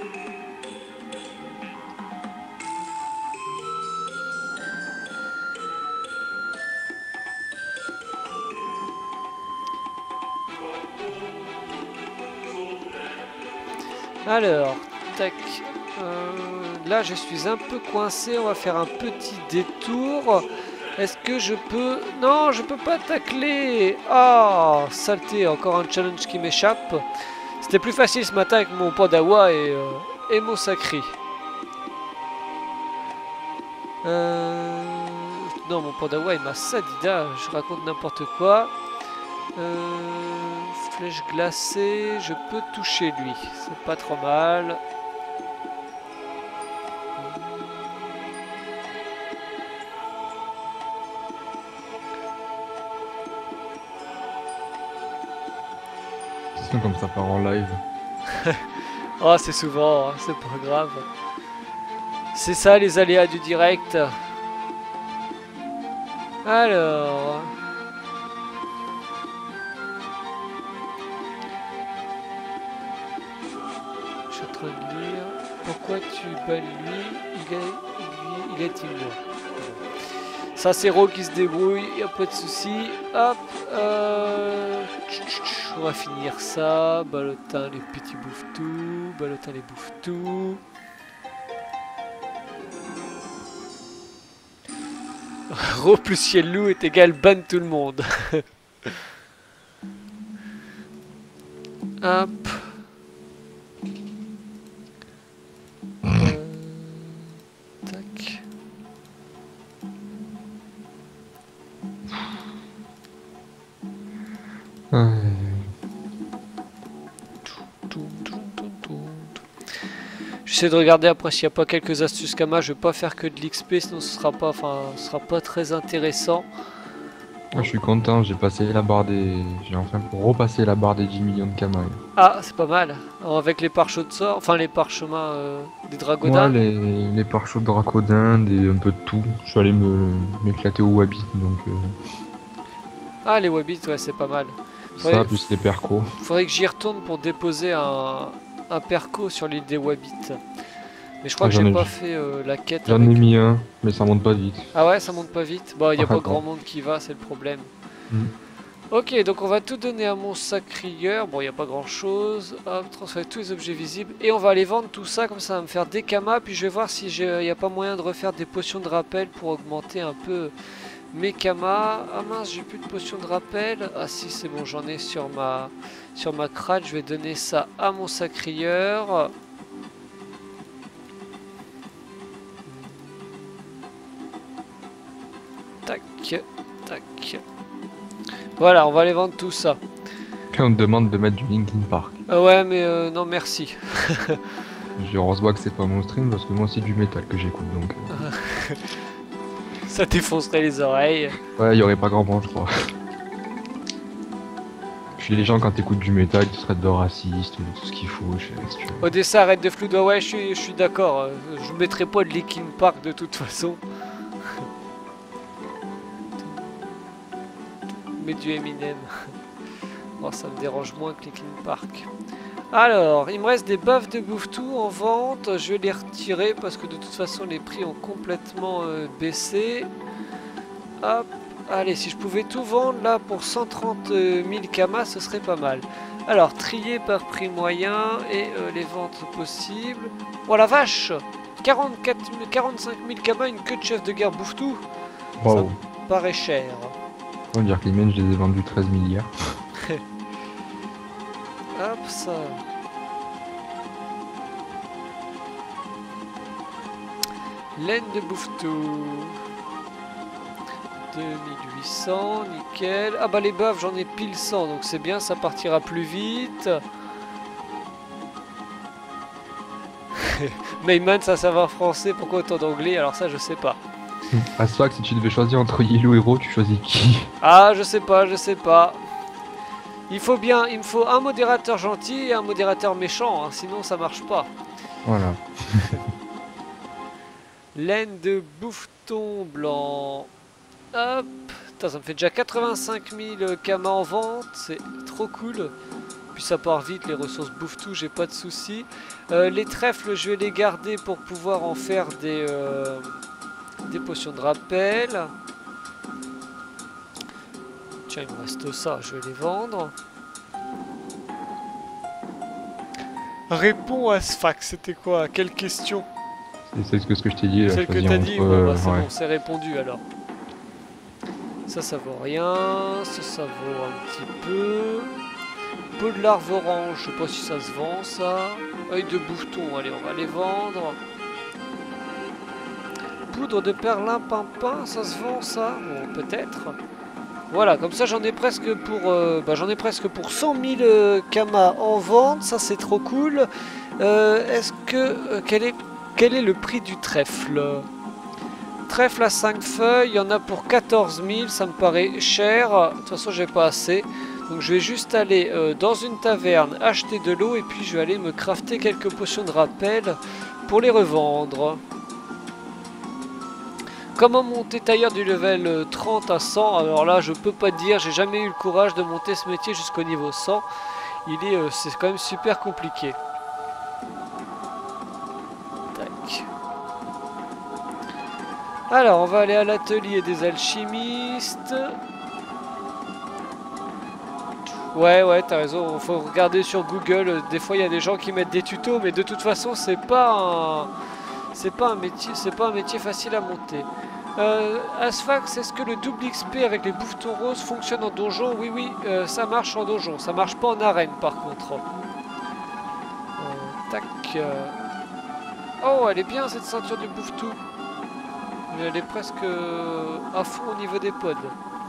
Alors, tac. Euh, là, je suis un peu coincé. On va faire un petit détour. Est-ce que je peux... Non, je peux pas tacler. Ah, oh, saleté. Encore un challenge qui m'échappe. C'était plus facile ce matin avec mon Padawa et, euh, et mon Sacri. Euh... Non, mon Padawa, il m'a Sadida. Je raconte n'importe quoi. Euh... Flèche glacée, je peux toucher lui, c'est pas trop mal. C'est comme ça part en live. Oh, c'est souvent, hein, c'est pas grave. C'est ça les aléas du direct. Alors... Je suis en train de lire. Pourquoi tu bats lui? Il est, lui, il est immun. Ça c'est Ro qui se débrouille, y a pas de souci. Hop, euh... on va finir ça. Ballotin les petits bouffes-tout, Ballotin les bouffes-tout. Ro plus ciel loup est égal ban tout le monde. Hop. J'essaie de regarder après s'il n'y a pas quelques astuces Kama. Je vais pas faire que de l'X P, sinon ce sera pas, enfin, ce sera pas très intéressant. Moi, je suis content, j'ai passé la barre des, j'ai enfin repassé la barre des dix millions de Kama. Ah, c'est pas mal. Alors, avec les pare-chocs de sort, enfin les parchemins euh, des dragodins. Moi, les, les pare-chocs de dragodins, des un peu de tout. Je suis allé me m'éclater au wabi, donc. Euh... Ah, les wabits, ouais, c'est pas mal. Ça, Faudrait... plus les percos. Faudrait que j'y retourne pour déposer un, un perco sur l'île des wabits. Mais je crois ah, que j'ai ai... pas fait euh, la quête. J'en avec... ai mis un, mais ça monte pas vite. Ah ouais, ça monte pas vite. Bah, il y a ah, pas grand monde qui va, c'est le problème. Mm. Ok, donc on va tout donner à mon sacrieur. Bon, il n'y a pas grand chose. Hop, transférer tous les objets visibles. Et on va aller vendre tout ça, comme ça, ça va me faire des kamas. Puis je vais voir si il n'y a pas moyen de refaire des potions de rappel pour augmenter un peu Mekama. Ah mince, j'ai plus de potion de rappel. Ah si, c'est bon, j'en ai sur ma sur ma crâne. Je vais donner ça à mon sacrieur. Tac, tac. Voilà, on va aller vendre tout ça. Puis on te demande de mettre du Linkin Park. Ah ouais, mais euh, non, merci. Je heureusement que c'est pas mon stream parce que moi c'est du métal que j'écoute donc. Euh... Ça défoncerait les oreilles. Ouais, il y aurait pas grand monde, je crois. Puis les gens, quand t'écoutes du métal, ils te traitent de raciste, tout ce qu'il faut. Je sais pas si tu veux. Odessa, arrête de flou. Ouais, je suis, je suis d'accord. Je mettrai pas de Linkin Park de toute façon. Mais du Eminem. Bon, ça me dérange moins que Linkin Park. Alors, il me reste des baffes de Bouffe-Tout en vente. Je vais les retirer parce que de toute façon, les prix ont complètement euh, baissé. Hop. Allez, si je pouvais tout vendre là pour cent trente mille kamas, ce serait pas mal. Alors, trier par prix moyen et euh, les ventes possibles. Oh la vache, quarante-quatre, quarante-cinq mille kamas, une queue de chef de guerre Bouffe-Tout. Wow. Ça me paraît cher. On va dire que les miennes, je les ai vendus treize milliards. Hop, ça. Laine de Bouffe-Tout. deux mille huit cents, nickel. Ah bah les baffes, j'en ai pile cent, donc c'est bien, ça partira plus vite. Mayman, ça savoir français, pourquoi autant d'anglais? Alors ça, je sais pas. Asphalt, si tu devais choisir entre Yellow et Hero, tu choisis qui? Ah, je sais pas, je sais pas. Il faut bien, il me faut un modérateur gentil et un modérateur méchant, hein, sinon ça marche pas. Voilà. Laine de Bouffeton blanc. Hop. Putain, ça me fait déjà quatre-vingt-cinq mille kamas en vente, c'est trop cool. Puis ça part vite, les ressources Bouffe-Tout, j'ai pas de soucis. Euh, les trèfles, je vais les garder pour pouvoir en faire des, euh, des potions de rappel. Tiens, il me reste ça, je vais les vendre. Réponds à ce fax, c'était quoi? Quelle question? C'est ce que, ce que je t'ai dit. Celle que t'as t'as dit, bon, euh, bah, c'est ouais. bon, c'est répondu alors. Ça, ça vaut rien. Ça, ça vaut un petit peu. Peau de larve orange, je sais pas si ça se vend ça. Œil de Bouffe-Ton, allez, on va les vendre. Poudre de perlimpinpin, ça se vend ça? Bon, peut-être. Voilà, comme ça j'en ai presque pour euh, bah, j'en ai presque pour cent mille euh, kamas en vente, ça c'est trop cool. Euh, Est-ce que euh, quel est quel est le prix du trèfle? Trèfle à cinq feuilles, il y en a pour quatorze mille, ça me paraît cher. De toute façon j'ai pas assez. Donc je vais juste aller euh, dans une taverne acheter de l'eau et puis je vais aller me crafter quelques potions de rappel pour les revendre. Comment monter tailleur du level trente à cent? Alors là je peux pas te dire, j'ai jamais eu le courage de monter ce métier jusqu'au niveau cent. Il est, euh, c'est quand même super compliqué. Tac. Alors on va aller à l'atelier des alchimistes. Ouais, ouais, t'as raison, faut regarder sur Google, des fois il y a des gens qui mettent des tutos, mais de toute façon c'est pas un... C'est pas un métier, c'est pas un métier facile à monter. Euh, Asphax, est-ce que le double X P avec les bouffetons roses fonctionne en donjon? Oui, oui, euh, ça marche en donjon, ça marche pas en arène par contre. Euh, tac. Euh... Oh, elle est bien cette ceinture du Bouffe-Tout. Elle est presque euh, à fond au niveau des pods.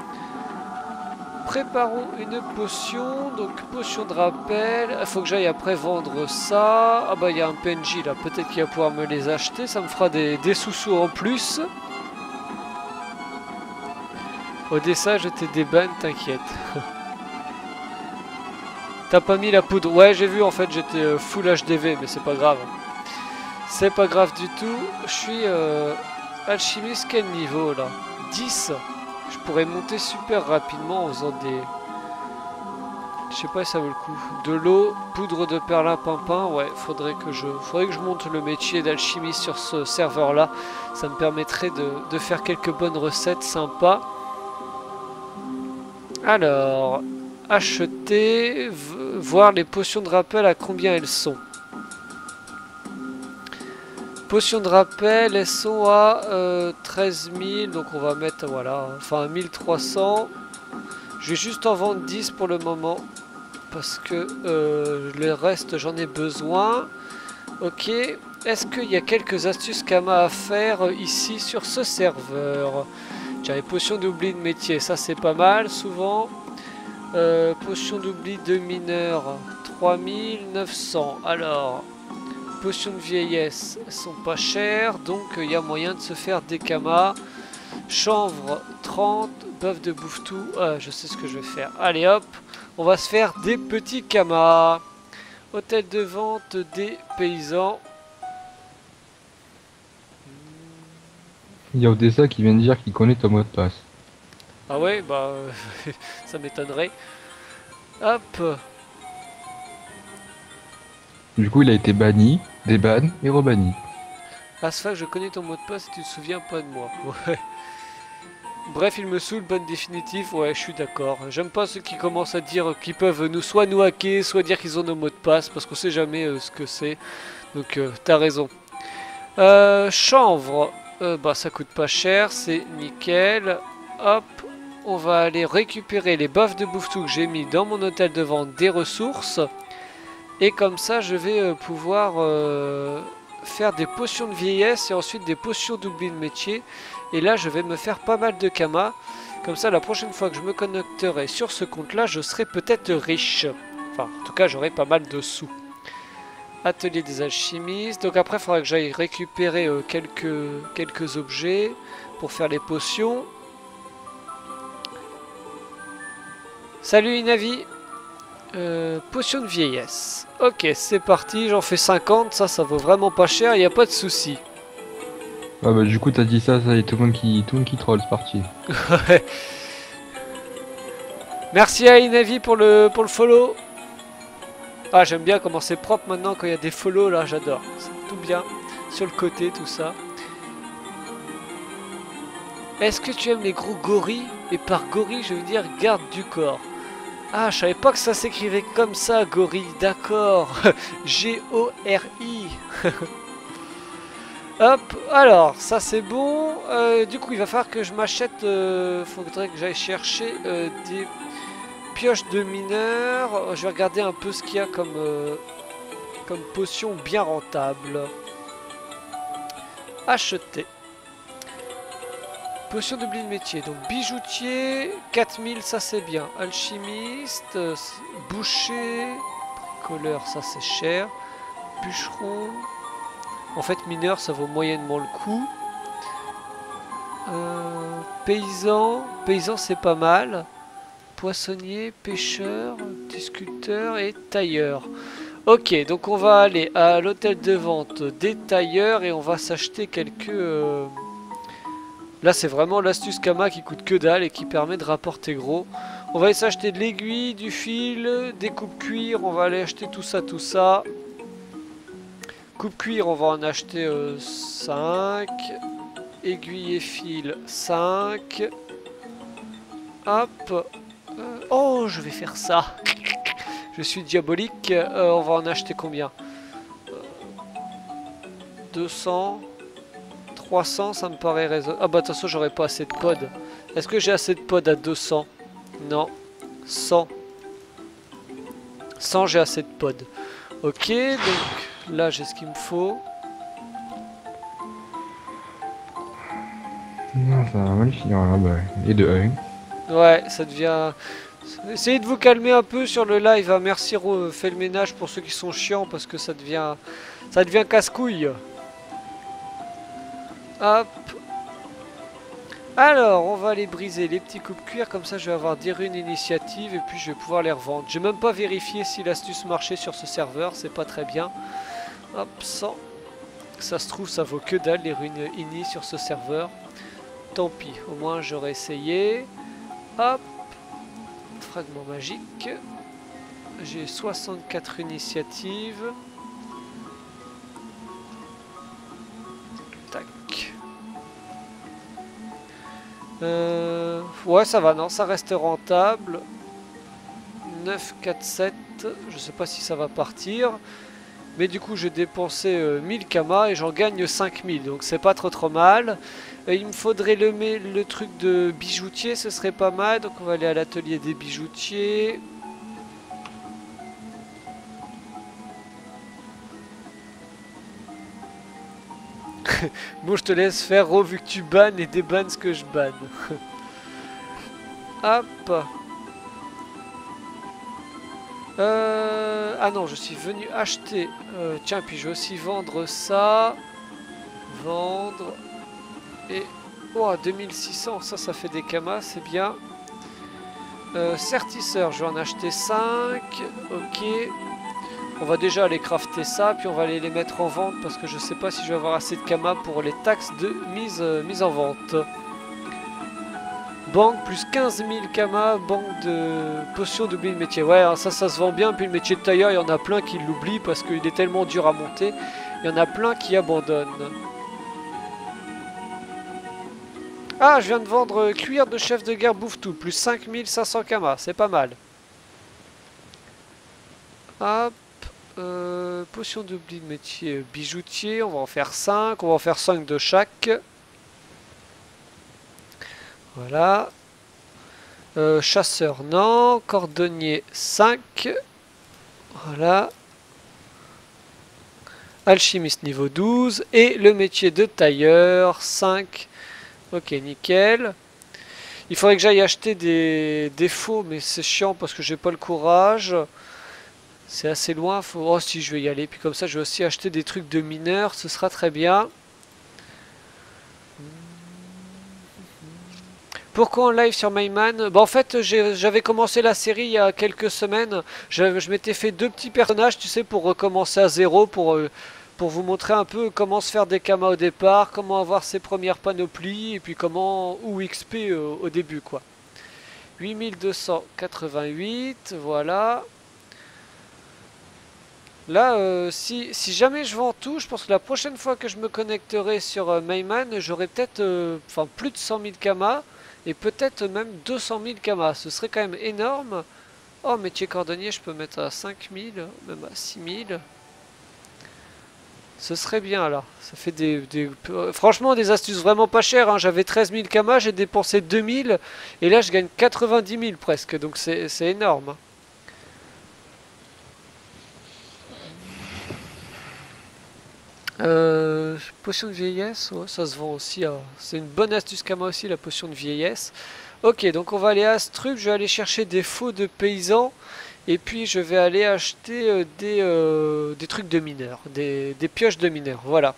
Préparons une potion, donc potion de rappel. Il faut que j'aille après vendre ça. Ah bah il y a un P N J là, peut-être qu'il va pouvoir me les acheter. Ça me fera des, des sous-sous en plus. Odessa, je t'ai débanne, t'inquiète. T'as pas mis la poudre? Ouais, j'ai vu en fait, j'étais full H D V, mais c'est pas grave. C'est pas grave du tout. Je suis euh, alchimiste, quel niveau là? dix. Je pourrais monter super rapidement en faisant des... Je sais pas si ça vaut le coup. De l'eau, poudre de perlimpinpin, ouais, faudrait que je faudrait que je monte le métier d'alchimiste sur ce serveur là. Ça me permettrait de, de faire quelques bonnes recettes sympas. Alors, acheter, voir les potions de rappel à combien elles sont. Potions de rappel, elles sont à euh, treize mille, donc on va mettre, voilà, enfin mille trois cents. Je vais juste en vendre dix pour le moment, parce que euh, le reste j'en ai besoin. Ok, est-ce qu'il y a quelques astuces Kama à faire ici sur ce serveur? Tiens, les potions d'oubli de métier, ça c'est pas mal souvent. Euh, potions d'oubli de mineur, trois mille neuf cents. Alors, potions de vieillesse, elles sont pas chères, donc il y a moyen de se faire des Kama. Chanvre, trente, bœuf de bouffe-tout, ah, je sais ce que je vais faire. Allez hop, on va se faire des petits Kama. Hôtel de vente des paysans. Il y a Odessa qui vient de dire qu'il connaît ton mot de passe. Ah ouais, bah euh, ça m'étonnerait. Hop. Du coup, il a été banni, déban et rebanni. Asphalt, je connais ton mot de passe et tu te souviens pas de moi. Ouais. Bref, il me saoule, bonne définitive. Ouais, je suis d'accord. J'aime pas ceux qui commencent à dire qu'ils peuvent nous soit nous hacker, soit dire qu'ils ont nos mots de passe, parce qu'on sait jamais euh, ce que c'est. Donc, euh, t'as raison. Euh, chanvre, euh, bah ça coûte pas cher, c'est nickel. Hop, on va aller récupérer les bœufs de bouffe-tout que j'ai mis dans mon hôtel de vente des ressources. Et comme ça, je vais euh, pouvoir euh, faire des potions de vieillesse et ensuite des potions d'oubli de métier. Et là, je vais me faire pas mal de Kama. Comme ça, la prochaine fois que je me connecterai sur ce compte-là, je serai peut-être riche. Enfin, en tout cas, j'aurai pas mal de sous. Atelier des alchimistes. Donc après, il faudra que j'aille récupérer euh, quelques, quelques objets pour faire les potions. Salut Inavi. Euh, potion de vieillesse. Ok, c'est parti, j'en fais cinquante. Ça, ça vaut vraiment pas cher, il n'y a pas de souci. Ah bah du coup, t'as dit ça, ça y est, tout le monde qui, tout le monde qui troll, c'est parti. Merci à Inavi pour le, pour le follow. Ah, j'aime bien comment c'est propre maintenant quand il y a des follow là, j'adore. C'est tout bien. Sur le côté, tout ça. Est-ce que tu aimes les gros gorilles? Et par gorille, je veux dire garde du corps. Ah, je savais pas que ça s'écrivait comme ça, gorille, d'accord. G O R I. Hop, alors, ça c'est bon. Euh, du coup, il va falloir que je m'achète... Euh, faudrait que j'aille chercher euh, des... pioche de mineur. Je vais regarder un peu ce qu'il y a comme, euh, comme potion bien rentable. Acheter. Potion d'oubli de métier. Donc bijoutier, quatre mille, ça c'est bien. Alchimiste, euh, boucher, bricoleur, ça c'est cher. Bûcheron. En fait, mineur, ça vaut moyennement le coup. Euh, paysan. Paysan, c'est pas mal. Poissonnier, pêcheur, discuteur et tailleur. Ok, donc on va aller à l'hôtel de vente des tailleurs et on va s'acheter quelques... Euh... Là, c'est vraiment l'astuce Kama qui coûte que dalle et qui permet de rapporter gros. On va aller s'acheter de l'aiguille, du fil, des coupes cuir. On va aller acheter tout ça, tout ça. Coupe cuir, on va en acheter euh, cinq. Aiguille et fil, cinq. Hop. Euh, oh, je vais faire ça. Je suis diabolique. Euh, on va en acheter combien? euh, deux cents. trois cents, ça me paraît raisonnable. Ah bah de toute façon, j'aurais pas assez de pods. Est-ce que j'ai assez de pods à deux cents? Non. cent. cent, j'ai assez de pods. Ok, donc là, j'ai ce qu'il me faut. Non, ça va mal finir là, bah, et de un. Ouais, ça devient... Essayez de vous calmer un peu sur le live. Hein. Merci, Ro, fait le ménage pour ceux qui sont chiants parce que ça devient... Ça devient casse-couille. Hop. Alors, on va aller briser les petits coupes cuir. Comme ça, je vais avoir des runes initiatives et puis je vais pouvoir les revendre. J'ai même pas vérifié si l'astuce marchait sur ce serveur. C'est pas très bien. Hop, cent. Ça se trouve, ça vaut que dalle les runes ini sur ce serveur. Tant pis, au moins j'aurais essayé. Hop. Fragment magique. J'ai soixante-quatre initiatives. Tac. Euh, ouais, ça va, non, ça reste rentable. neuf, quatre, sept. Je sais pas si ça va partir. Mais du coup j'ai dépensé euh, mille kamas et j'en gagne cinq mille. Donc c'est pas trop trop mal. Euh, il me faudrait le, le truc de bijoutier, ce serait pas mal. Donc on va aller à l'atelier des bijoutiers. Bon, je te laisse faire, Ro, vu que tu bannes et débannes ce que je banne. Hop. Euh... Ah non, je suis venu acheter. Euh, tiens, puis je vais aussi vendre ça. Vendre. Et... Oh, deux mille six cents, ça, ça fait des kamas, c'est bien. Euh, Certisseur, je vais en acheter cinq. Ok. On va déjà aller crafter ça, puis on va aller les mettre en vente parce que je sais pas si je vais avoir assez de kamas pour les taxes de mise, euh, mise en vente. Banque plus quinze mille kamas, banque de potions d'oubli de métier. Ouais, ça, ça se vend bien. Puis le métier de tailleur, il y en a plein qui l'oublient parce qu'il est tellement dur à monter. Il y en a plein qui abandonnent. Ah, je viens de vendre cuir de chef de guerre bouffe-tout, plus cinq mille cinq cents kamas, c'est pas mal. Hop. Euh, potion d'oubli de métier bijoutier, on va en faire cinq, on va en faire cinq de chaque. Voilà. Euh, chasseur, non. Cordonnier, cinq. Voilà. Alchimiste niveau douze. Et le métier de tailleur, cinq. Ok, nickel. Il faudrait que j'aille acheter des, des faux, mais c'est chiant parce que j'ai pas le courage. C'est assez loin, faut... Oh si, je vais y aller, puis comme ça je vais aussi acheter des trucs de mineurs, ce sera très bien. Pourquoi en live sur Mayman? Bah en fait j'avais commencé la série il y a quelques semaines, je, je m'étais fait deux petits personnages, tu sais, pour recommencer à zéro, pour, euh, pour vous montrer un peu comment se faire des kamas au départ, comment avoir ses premières panoplies, et puis comment, ou X P euh, au début quoi. huit mille deux cent quatre-vingt-huit, voilà. Là, euh, si, si jamais je vends tout, je pense que la prochaine fois que je me connecterai sur euh, Mayman, j'aurai peut-être euh, enfin, plus de cent mille kamas et peut-être même deux cent mille kamas. Ce serait quand même énorme. Oh, métier cordonnier, je peux mettre à cinq mille, même à six mille. Ce serait bien là. Ça fait des, des euh, franchement des astuces vraiment pas chères, hein. J'avais treize mille kamas, j'ai dépensé deux mille et là je gagne quatre-vingt-dix mille presque. Donc c'est énorme. Euh, potion de vieillesse, ouais, ça se vend aussi. Hein. C'est une bonne astuce kama aussi, la potion de vieillesse. Ok, donc on va aller à Strup, je vais aller chercher des faux de paysans. Et puis je vais aller acheter euh, des, euh, des trucs de mineurs, des, des pioches de mineurs, voilà.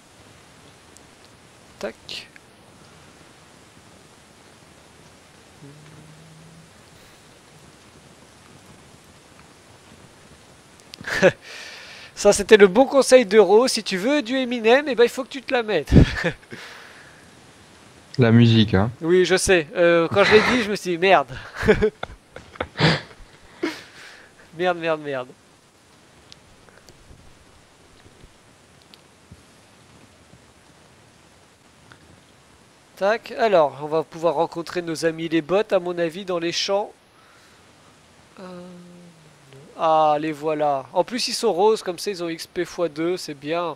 Tac. Ça c'était le bon conseil d'Euro, si tu veux du Eminem, eh ben, il faut que tu te la mettes. La musique, hein. Oui, je sais, euh, quand je l'ai dit, je me suis dit merde. Merde, merde, merde. Tac, alors, on va pouvoir rencontrer nos amis les bots, à mon avis, dans les champs. Euh... Ah, les voilà. En plus, ils sont roses, comme ça, ils ont X P fois deux, c'est bien.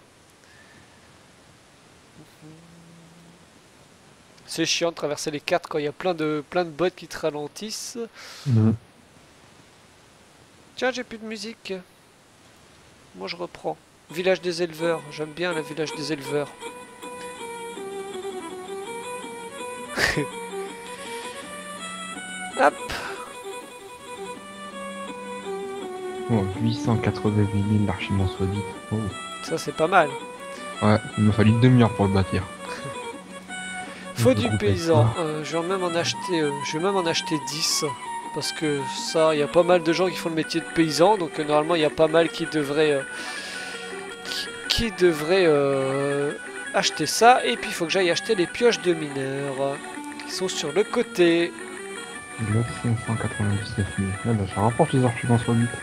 C'est chiant de traverser les cartes quand il y a plein de, plein de bots qui te ralentissent. Mmh. Tiens, j'ai plus de musique. Moi, je reprends. Village des éleveurs. J'aime bien le village des éleveurs. Hop. Oh, huit cent quatre-vingt-huit mille l'archiment soit dit. Oh. Ça, c'est pas mal. Ouais, il m'a fallu une demi-heure pour le bâtir. Faut du paysan. Euh, je vais même en acheter. Euh, je vais même en acheter dix. Parce que ça, il y a pas mal de gens qui font le métier de paysan. Donc euh, normalement, il y a pas mal qui devraient. Euh, qui, qui devraient euh, acheter ça. Et puis il faut que j'aille acheter les pioches de mineurs. Qui sont sur le côté. neuf cent quatre-vingt-dix-neuf mille. Ah bah ça rapporte les archiments soit huit.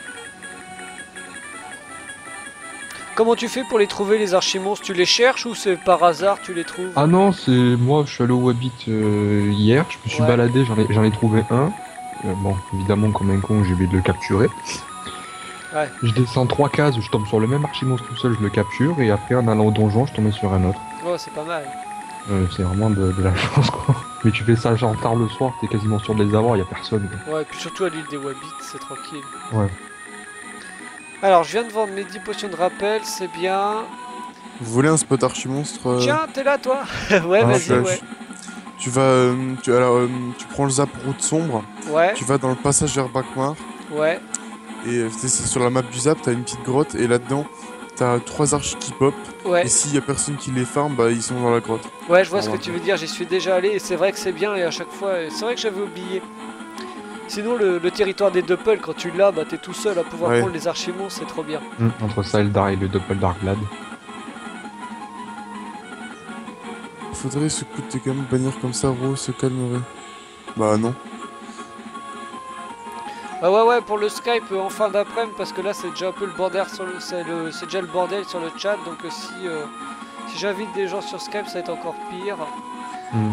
Comment tu fais pour les trouver, les archimonstres? Tu les cherches ou c'est par hasard tu les trouves? Ah non, c'est moi, je suis allé au Wabbit euh, hier, je me suis Ouais. baladé, j'en ai, j'en ai trouvé un. Euh, bon, évidemment, comme un con, j'ai oublié de le capturer. Ouais. Je descends trois cases, je tombe sur le même archimonstre tout seul, je le capture, et après en allant au donjon, je tombais sur un autre. Oh, c'est pas mal. Euh, c'est vraiment de, de la chance, quoi. Mais tu fais ça genre tard le soir, t'es quasiment sûr de les avoir, y a personne, quoi. Ouais, et puis surtout à l'île des Wabbits, c'est tranquille. Ouais. Alors, je viens de vendre mes dix potions de rappel, c'est bien. Vous voulez un spot archi-monstre euh, Tiens, t'es là, toi. Ouais, Ah, tu, vas-y, vas- ouais. tu vas... euh, tu, alors, euh, tu prends le zap route sombre, Ouais, tu vas dans le passage vers Bakmar, ouais, et euh, c'est c'est sur la map du zap, t'as une petite grotte, et là-dedans, t'as trois arches qui pop, ouais. et s'il y a personne qui les farm, bah ils sont dans la grotte. Ouais, je vois ce que Voilà. tu veux dire, j'y suis déjà allé, et c'est vrai que c'est bien, et à chaque fois, c'est vrai que j'avais oublié. Sinon, le, le territoire des Doppel, quand tu l'as, bah t'es tout seul à pouvoir Ouais. prendre les archimons, c'est trop bien. Hum, entre ça et le, Dar- et le Doppel Darkblad. Faudrait se coûter quand même bannir comme ça, Rose se calmerait. Bah non. Ah ouais, ouais, pour le Skype euh, en fin d'après-midi, parce que là, c'est déjà un peu le bordel sur le... C'est le... c'est déjà le bordel sur le chat, donc euh, si, euh, si j'invite des gens sur Skype, ça va être encore pire. Hum.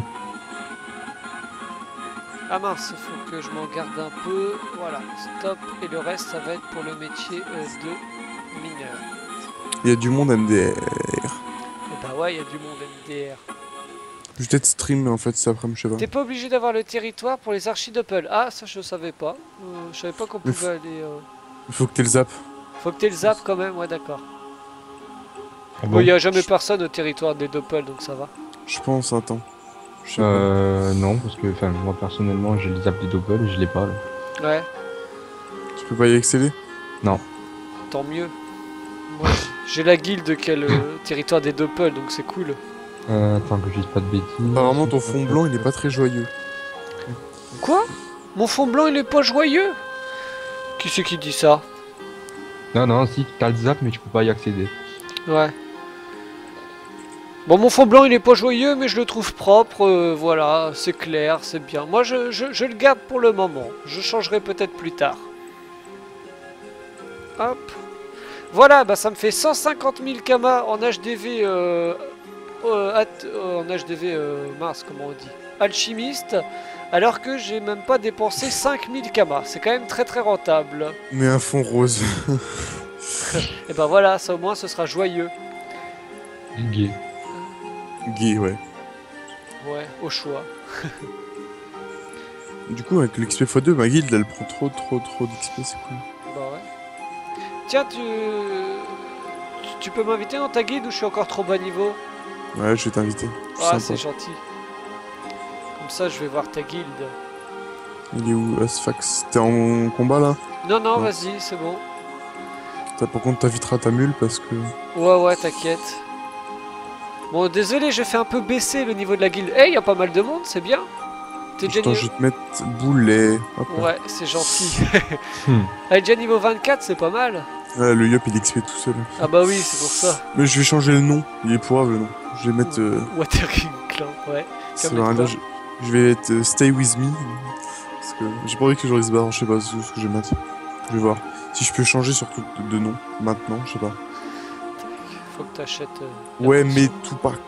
Ah mince, faut que je m'en garde un peu. Voilà, stop. Et le reste, ça va être pour le métier euh, de mineur. Il y a du monde M D R. Et bah ouais, il y a du monde M D R. Je vais peut-être stream en fait cet après-midi, je sais pas. T'es pas obligé d'avoir le territoire pour les archidoppel. Ah, ça je savais pas. Euh, je savais pas qu'on Mais pouvait aller... euh, Il faut que t'aies le zap. Faut que t'aies le zap quand même, ouais d'accord. Ah Bon, il bon y a jamais personne au territoire des doppel, donc ça va. Je pense, attends. Je sais Euh, non, parce que, enfin, moi personnellement, j'ai les zap des Doppel et je l'ai pas, là. Ouais, pas. Tu peux pas y accéder? tant mieux. Moi, j'ai la guilde qui a le territoire des doppel, donc c'est cool. Euh, attends que je dise pas de bêtises. Apparemment ton fond blanc il est pas très joyeux. Quoi? Mon fond blanc, il est pas joyeux? Qui c'est qui dit ça? Non, non, si, t'as le zap, mais tu peux pas y accéder. Ouais. Bon, mon fond blanc, il est pas joyeux, mais je le trouve propre, euh, voilà, c'est clair, c'est bien. Moi, je, je, je le garde pour le moment. Je changerai peut-être plus tard. Hop. Voilà, bah ça me fait cent cinquante mille kamas en H D V, euh, euh, at- euh, en H D V, euh, mince, comment on dit, alchimiste, alors que j'ai même pas dépensé cinq mille kamas. C'est quand même très très rentable. Mais un fond rose. Et ben voilà, ça au moins ce sera joyeux. Gay. Gay, ouais. Ouais, au choix. Du coup avec l'X P x deux, ma guilde elle prend trop trop trop d'X P, c'est cool. Bah ouais. Tiens, tu... tu- Tu peux m'inviter dans ta guilde ou je suis encore trop bas niveau? Ouais, je vais t'inviter. Ah, Sympa. c'est gentil. Comme ça, je vais voir ta guilde. Il est où, Asfax? T'es en combat là? Non, non, Ouais. vas-y, c'est bon. T'as par contre t'inviteras ta mule parce que... Ouais, ouais, t'inquiète. Bon, désolé, j'ai fait un peu baisser le niveau de la guilde. Eh, y a pas mal de monde, c'est bien. T'es déjà Attends, je niveau... vais te mettre boulet. Hop là. Ouais, c'est gentil. Hmm. Elle est déjà niveau vingt-quatre, c'est pas mal. Ouais, le yop il X P tout seul. Ah bah oui, c'est pour ça. Mais je vais changer le nom, il est pourrave le nom. Je vais mettre... euh, Watering Clan, ouais. ça Comme veut rien quoi. dire, je, je vais mettre euh, Stay With Me. Parce que j'ai pas envie que les gens ils se barrent, je sais pas ce ce que je vais mettre. Je vais voir. Si je peux changer surtout de, de nom, maintenant, je sais pas. Faut que t'achètes... euh, la Ouais, potion. mais Tupac.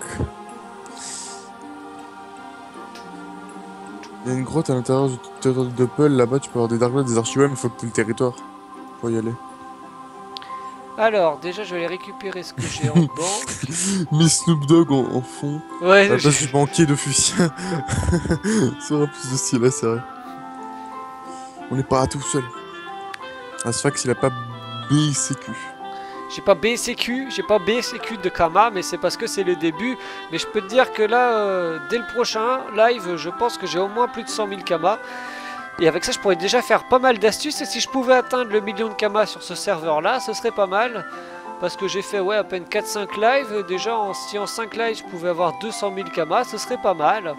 Il y a une grotte à l'intérieur du territoire de Doppel, là-bas tu peux avoir des Dark Bloods, des archivés, mais faut que t'aies le territoire pour y aller. Alors, déjà, je vais aller récupérer ce que j'ai en banque. Mais Snoop Dogg en, en fond. Ouais, À la place j'ai- du banquier de fusil. Ça aura plus de style, là, c'est vrai. On n'est pas tout seul. Asfax, il a pas B C Q. j'ai pas B C Q, j'ai pas B C Q de Kama, mais c'est parce que c'est le début. Mais je peux te dire que là, euh, dès le prochain live, je pense que j'ai au moins plus de cent mille Kama. Et avec ça, je pourrais déjà faire pas mal d'astuces. Et si je pouvais atteindre le million de Kama sur ce serveur-là, ce serait pas mal. Parce que j'ai fait ouais, à peine quatre cinq lives. Déjà, en, si en cinq lives, je pouvais avoir deux cent mille Kama, ce serait pas mal.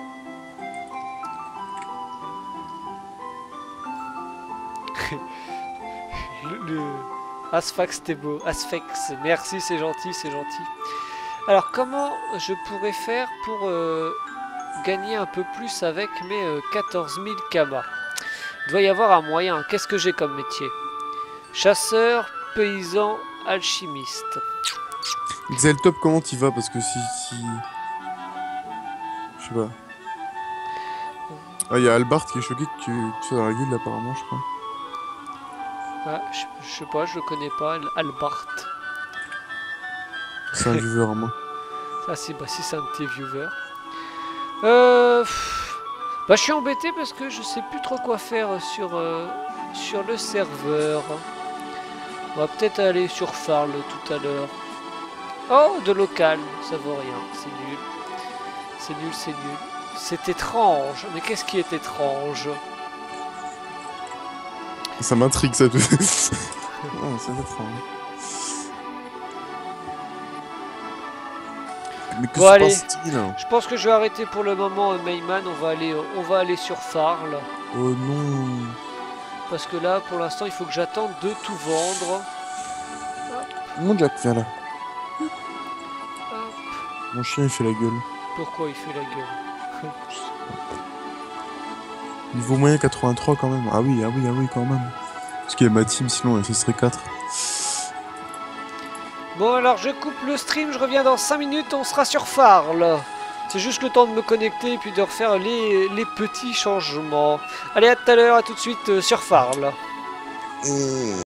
le, le... Asfax, t'es beau. Asphex, merci, c'est gentil, c'est gentil. Alors, comment je pourrais faire pour euh, gagner un peu plus avec mes euh, quatorze mille Kama? Il doit y avoir un moyen. Qu'est-ce que j'ai comme métier? Chasseur, paysan, alchimiste. Xeltop, comment t'y vas? Parce que si. si... Je sais pas. Ah, il y a Albart qui est choqué que tu, tu sois dans la guilde, apparemment, je crois. Ah, je, je sais pas, je le connais pas, Albart. C'est un viewer, moi. Ça, c'est bah, si c'est un de tes viewers. Euh, pff, bah, je suis embêté parce que je sais plus trop quoi faire sur, euh, sur le serveur. On va peut-être aller sur Farl tout à l'heure. Oh, de local, ça vaut rien, c'est nul. C'est nul, c'est nul. C'est étrange, mais qu'est-ce qui est étrange? Ça m'intrigue, ça. Non, c'est étrange. Mais que Bon, se allez. passe-t-il? Je pense que je vais arrêter pour le moment, euh, Mayman. On va aller, euh, on va aller sur Farl. Oh non. Parce que là, pour l'instant, il faut que j'attende de tout vendre. Mon Jack, viens là. Hop. Mon chien, il fait la gueule. Pourquoi il fait la gueule? Niveau moyen quatre-vingt-trois quand même. Ah oui, ah oui, ah oui, quand même. Parce qu'il y a ma team, sinon elle serait quatre. Bon, alors je coupe le stream, je reviens dans cinq minutes, on sera sur Farl. C'est juste le temps de me connecter et puis de refaire les, les petits changements. Allez, à tout à l'heure, à tout de suite euh, sur Farl. Et...